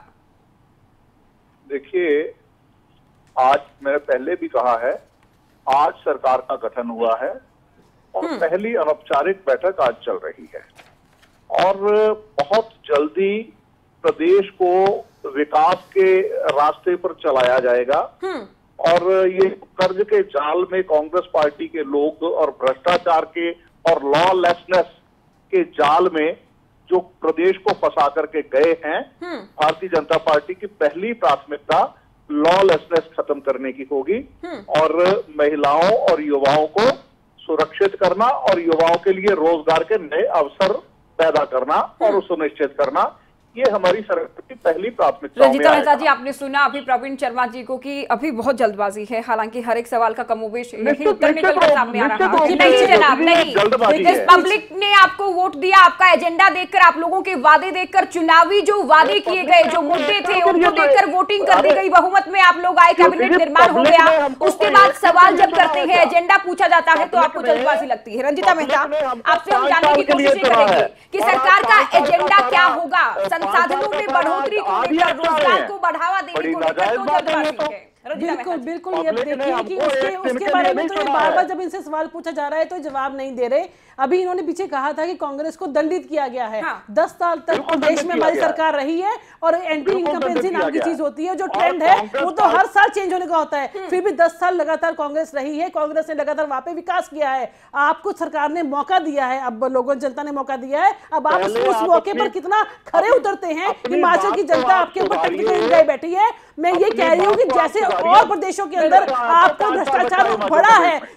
देखिए, आज मैंने पहले भी कहा है, आज सरकार का गठन हुआ है और पहली अनौपचारिक बैठक आज चल रही है और बहुत जल्दी प्रदेश को विकास के रास्ते पर चलाया जाएगा। और ये कर्ज के जाल में कांग्रेस पार्टी के लोग और भ्रष्टाचार के और लॉलेसनेस के जाल में जो प्रदेश को फंसा करके गए हैं, भारतीय जनता पार्टी की पहली प्राथमिकता लॉलेसनेस खत्म करने की होगी और महिलाओं और युवाओं को सुरक्षित करना और युवाओं के लिए रोजगार के नए अवसर पैदा करना और सुनिश्चित करना, ये हमारी सरकार की पहली प्राथमिकता। रंजीता मेहता जी, आपने सुना अभी प्रवीण शर्मा जी को कि अभी बहुत जल्दबाजी है, हालांकि हर एक सवाल का कमोबेश यही उत्तर निकल कर सामने आ रहा है। नहीं जनाब, नहीं, पब्लिक ने आपको वोट दिया, आपका एजेंडा देखकर, आप लोगों के वादे देखकर, चुनावी जो वादे किए गए, जो मुद्दे थे उनको देखकर वोटिंग कर दी गई, बहुमत में आप लोग आए, कैबिनेट निर्माण हो गया। उसके बाद सवाल जब करते हैं, एजेंडा पूछा जाता है तो आपको जल्दबाजी लगती है। रंजीता मेहता, आपसे हम जानने की कोशिश करेंगे कि सरकार का एजेंडा क्या होगा, संसाधनों में बढ़ोतरी को लेकर, रोजगार को बढ़ावा देने को लेकर, तो जल्दबाजी है। बिल्कुल बिल्कुल, ये देखिए कि उसके उसके बारे में तो ये बार बार जब इनसे सवाल पूछा जा रहा है तो जवाब नहीं दे रहे। अभी इन्होंने पीछे कहा था कि कांग्रेस को दंडित किया गया है। हाँ। दस साल तक देश में हमारी सरकार रही है और एंटी इनकम्पेंसी नाम की चीज होती है, जो ट्रेंड है वो तो हर साल चेंज होने का होता है। फिर भी दस साल लगातार कांग्रेस रही है, कांग्रेस ने लगातार वहां पे विकास किया है। आपको सरकार ने मौका दिया है, अब लोगों जनता ने मौका दिया है, अब आप उस मौके पर कितना खरे उतरते हैं। हिमाचल की जनता आपके ऊपर टंकी बैठी है। मैं ये कह रही हूँ कि जैसे और प्रदेशों के अंदर आपका भ्रष्टाचार बढ़ा है,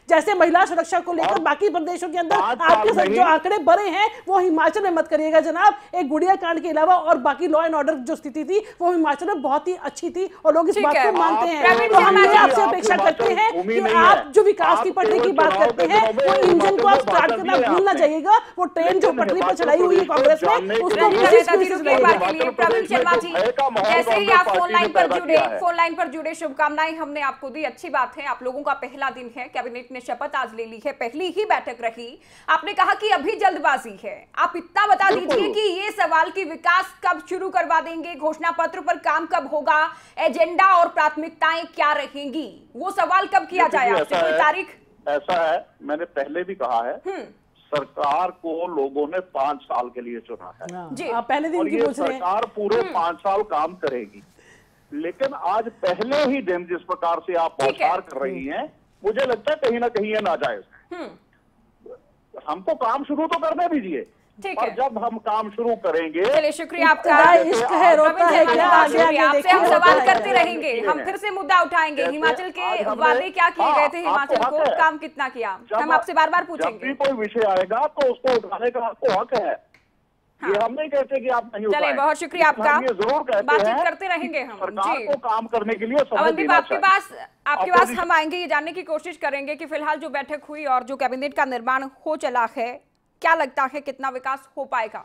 जैसे महिला सुरक्षा को लेकर बाकी प्रदेशों के अंदर आपके साथ जो आंकड़े बढ़े हैं वो हिमाचल में मत करिएगा जनाब। एक गुड़िया कांड के अलावा और बाकी लॉ एंड ऑर्डर जो स्थिति थी वो हिमाचल में बहुत ही अच्छी थी और लोग इस बात को मानते हैं। तो हम ये आपसे अपेक्षा करते हैं कि आप जो विकास की पटरी की बात करते हैं वो इंजन को आप स्टार्ट करना भूल ना जाइएगा। वो ट्रेन जो पटरी पर चढ़ाई हुई है कांग्रेस में उसको प्रवीण शर्मा जी, जैसे ही आप फोन लाइन पर जुड़े फोन लाइन पर जुड़े शुभकामनाएं हमने आपको दी। अच्छी बात है, आप लोगों का पहला दिन है, कैबिनेट ने शपथ आज ले ली है, पहली ही बैठक रही। आपने कहा कि अभी जल्दबाजी है, आप इतना बता दीजिए कि ये सवाल की विकास कब शुरू करवा देंगे, घोषणा पत्र पर काम कब होगा, एजेंडा और प्राथमिकताएं क्या रहेंगी, वो सवाल कब किया जाए, आपसे कोई तारीख? ऐसा है, मैंने पहले भी कहा है, सरकार को लोगों ने पांच साल के लिए चुना है जी, आप पहले दिन और की ये पूछ रहे हैं। सरकार पूरे पांच साल काम करेगी, लेकिन आज पहले ही दिन जिस प्रकार से आप बौछार कर रही हैं, मुझे लगता है कहीं ना कहीं ये नाजायज है। हमको काम शुरू तो करने दीजिए, और जब हम काम शुरू करेंगे। चलिए शुक्रिया आपका, इश्क है रोता है क्या, आपसे हम सवाल करते रहेंगे, हम फिर से मुद्दा उठाएंगे। हिमाचल के वादे क्या किए गए थे, हिमाचल को काम कितना किया, हम आपसे बार बार पूछेंगे। जब भी कोई विषय आएगा तो उसको उठाने का आपको हक है। हाँ। ये हम नहीं कहते कि आप नहीं उठाएं। चलिए बहुत शुक्रिया आपका, ये जरूर कहते बातचीत हैं करते रहेंगे हम सरकार को काम करने के लिए समय अवंदीप, देना आपके चाहिए। पास आपके पास हम आएंगे, ये जानने की कोशिश करेंगे कि फिलहाल जो बैठक हुई और जो कैबिनेट का निर्माण हो चला है, क्या लगता है कितना विकास हो पाएगा?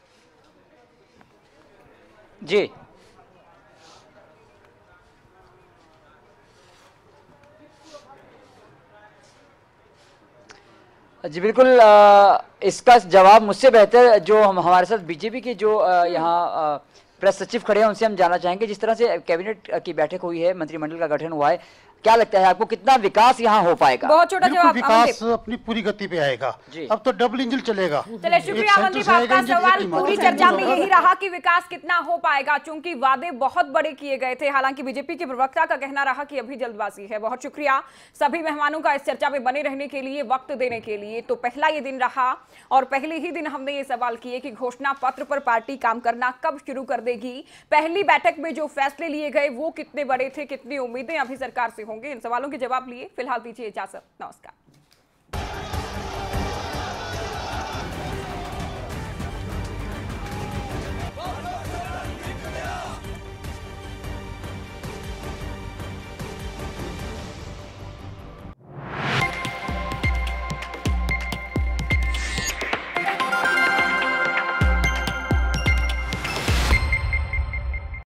जी जी बिल्कुल, इसका जवाब मुझसे बेहतर जो हम हमारे साथ बीजेपी के जो यहाँ प्रेस सचिव खड़े हैं उनसे हम जानना चाहेंगे। जिस तरह से कैबिनेट की बैठक हुई है, मंत्रिमंडल का गठन हुआ है, क्या लगता है आपको कितना विकास यहाँ हो पाएगा? बहुत छोटा जवाब। विकास अपनी पूरी गति पे आएगा, अब तो डबल इंजन चलेगा। चलिए शुक्रिया अवंदीप, आपका सवाल पूरी चर्चा में यही रहा कि विकास कितना हो पाएगा, चूंकि वादे बहुत बड़े किए गए थे। हालांकि बीजेपी के प्रवक्ता का कहना रहा कि अभी जल्दबाजी है। बहुत शुक्रिया सभी मेहमानों का इस चर्चा में बने रहने के लिए, वक्त देने के लिए। तो पहला ये दिन रहा और पहले ही दिन हमने ये सवाल किए कि घोषणा पत्र पर पार्टी काम करना कब शुरू कर देगी, पहली बैठक में जो फैसले लिए गए वो कितने बड़े थे, कितनी उम्मीदें अभी सरकार से होंगी, इन सवालों के जवाब लिए फिलहाल दीजिए इजाजत। नमस्कार।